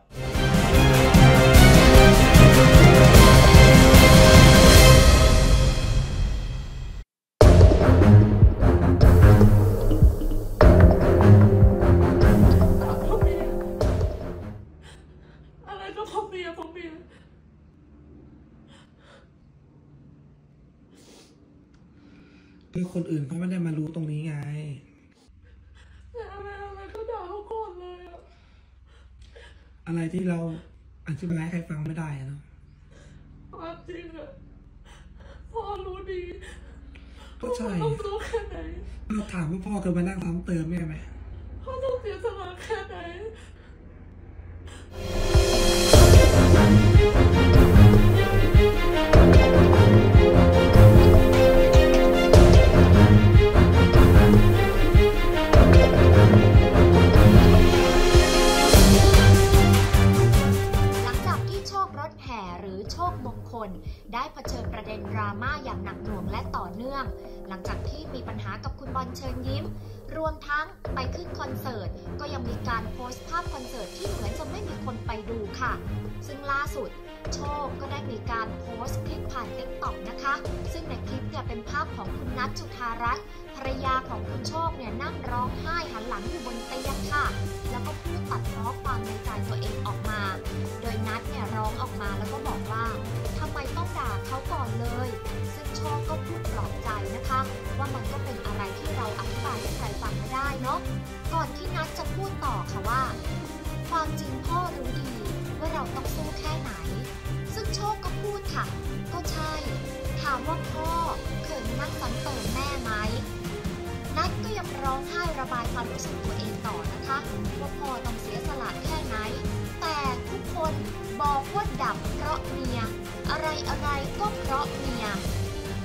คือคนอื่นเขาไม่ได้มารู้ตรงนี้ไงอะไรอะไรก็ด่าเขาก่อนเลยอะอะไรที่เราอธิบายให้ใครฟังไม่ได้อะเนาะความจริงอะพ่อรู้ดีก็ใช่ต้องรู้แค่ไหนเราถามว่าพ่อเคยมานั่งซ้ำเติมไหมพ่อต้องเสียสละแค่ไหนได้เผชิญประเด็นดราม่าอย่างหนักหน่วงและต่อเนื่องหลังจากที่มีปัญหากับคุณบอลเชิญยิ้มรวมทั้งไปขึ้นคอนเสิร์ตก็ยังมีการโพสต์ภาพคอนเสิร์ตที่เหมือนจะไม่มีคนไปดูค่ะซึ่งล่าสุดโชคก็ได้มีการโพสต์คลิปผ่าน ติ๊กต็อก นะคะซึ่งในคลิปเนี่ยเป็นภาพของคุณนัทจุฑารัตน์ภรรยาของคุณโชคเนี่ยนั่งร้องไห้หันหลังอยู่บนเตียงค่ะแล้วก็พูดตัดพ้อความในใจตัวเองออกมาโดยนัทเนี่ยร้องออกมาแล้วก็บอกว่าทำไมต้องด่าเขาก่อนเลยซึ่งโชคก็พูดปลอบใจนะคะว่ามันก็เป็นอะไรที่เราอธิบายให้ใครฟังไม่ได้เนาะก่อนที่นัทจะพูดต่อค่ะว่าความจริงพ่อรู้ดีว่าเราต้องสู้แค่ไหนซึ่งโชคก็พูดค่ะก็ใช่ถามว่าพ่อเคยนั่งซ้ำเติมแม่ไหมนัทก็ยังร้องไห้ระบายความรู้สึกตัวเองต่อนะคะว่าพ่อต้องเสียสละแค่ไหนแต่ทุกคนบอกว่าดับเพราะเมียอะไรอะไรก็เพราะเมีย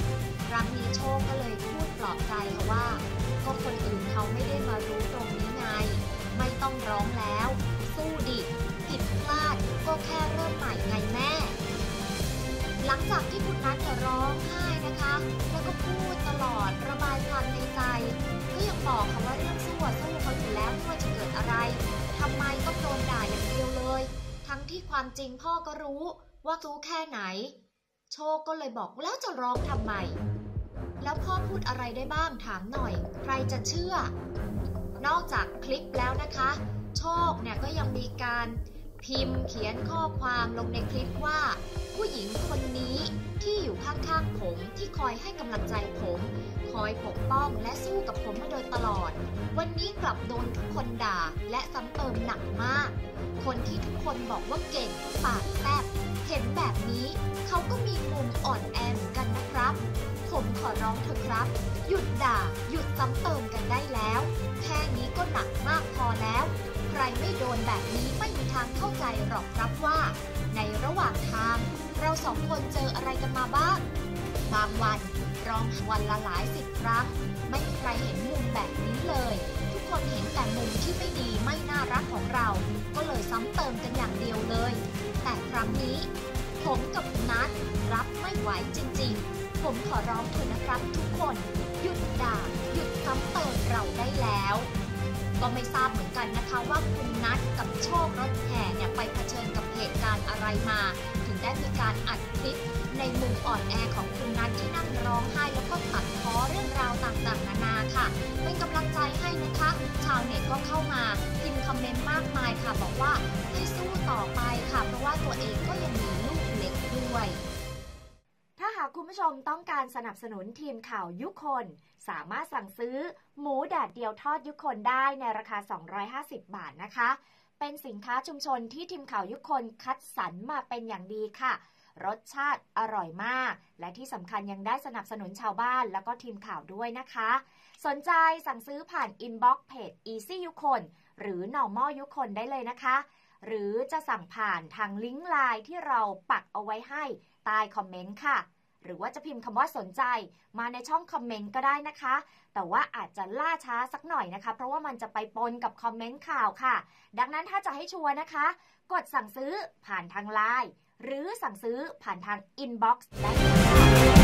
ครั้งนี้โชคก็เลยพูดปลอบใจค่ะว่าก็คนอื่นเขาไม่ได้มารู้ตรงนี้ไงไม่ต้องร้องแล้วสู้ดิผิดพลาดก็แค่เริ่มใหม่ไงแม่หลังจากที่คุณนัทจะร้องไห้นะคะแล้วก็พูดตลอดระบายความในใจก็ยังบอกค่ะว่าเรื่องสู้สู้เขาอยู่แล้วไม่ว่าจะเกิดอะไรทำไมต้องโดนด่าอย่างเดียวเลยทั้งที่ความจริงพ่อก็รู้ว่าสู้แค่ไหนโชคก็เลยบอกแล้วจะร้องทำไมแล้วพ่อพูดอะไรได้บ้างถามหน่อยใครจะเชื่อนอกจากคลิปแล้วนะคะโชคเนี่ยก็ยังมีการพิมพ์เขียนข้อความลงในคลิปว่าผู้หญิงคนนี้ที่อยู่ข้างๆผมที่คอยให้กำลังใจผมคอยปกป้องและสู้กับผมมาโดยตลอดวันนี้กลับโดนทุกคนด่าและซ้ำเติมหนักมากคนที่ทุกคนบอกว่าเก่งปากแซ่บเห็นแบบนี้เขาก็มีมุมอ่อนแอเหมือนกันนะครับผมขอร้องเถอะครับหยุดด่าหยุดซ้ำเติมกันได้แล้วแค่นี้ก็หนักมากพอแล้วใครไม่โดนแบบนี้ไม่มีทางเข้าใจหรอกครับว่าในระหว่างทางเราสองคนเจออะไรกันมาบ้างบางวันร้องวันละหลายสิบครั้งไม่มีใครเห็นมุมแบบนี้เลยทุกคนเห็นแต่มุมที่ไม่ดีไม่น่ารักของเราก็เลยซ้ำเติมกันอย่างเดียวเลยแต่ครั้งนี้ผมกับนัทรับไม่ไหวจริงๆผมขอร้องเถอะนะครับทุกคนหยุดด่าหยุดซ้ำเติมเราได้แล้วก็ไม่ทราบเหมือนกันนะคะว่าคุณนัทกับโชครถแห่เนี่ยไปเผชิญกับเหตุการณ์อะไรมาถึงได้มีการอัดคลิปในมุมอ่อนแอของคุณนัทที่นั่งร้องไห้แล้วก็ตัดพ้อเรื่องราวต่างๆนานาค่ะเป็นกำลังใจให้นะคะชาวเน็ตก็เข้ามาพิมพ์คอมเมนต์มากมายค่ะบอกว่าให้สู้ต่อไปค่ะเพราะว่าตัวเองก็ยังมีลูกเล็กด้วยถ้าหากคุณผู้ชมต้องการสนับสนุนทีมข่าวยุคนสามารถสั่งซื้อหมูแดดเดียวทอดยุคนได้ในราคาสองร้อยห้าสิบบาทนะคะเป็นสินค้าชุมชนที่ทีมข่าวยุคนคัดสรรมาเป็นอย่างดีค่ะรสชาติอร่อยมากและที่สำคัญยังได้สนับสนุนชาวบ้านแล้วก็ทีมข่าวด้วยนะคะสนใจสั่งซื้อผ่านอินบ็อกซ์เพจ Easy ยุคนหรือ Normal ยุคนได้เลยนะคะหรือจะสั่งผ่านทางลิงก์ไลน์ที่เราปักเอาไว้ให้ใต้คอมเมนต์ค่ะหรือว่าจะพิมพ์คำว่าสนใจมาในช่องคอมเมนต์ก็ได้นะคะแต่ว่าอาจจะล่าช้าสักหน่อยนะคะเพราะว่ามันจะไปปนกับคอมเมนต์ข่าวค่ะดังนั้นถ้าจะให้ชัวร์นะคะกดสั่งซื้อผ่านทางไลน์หรือสั่งซื้อผ่านทางอินบ็อกซ์ได้เลยค่ะ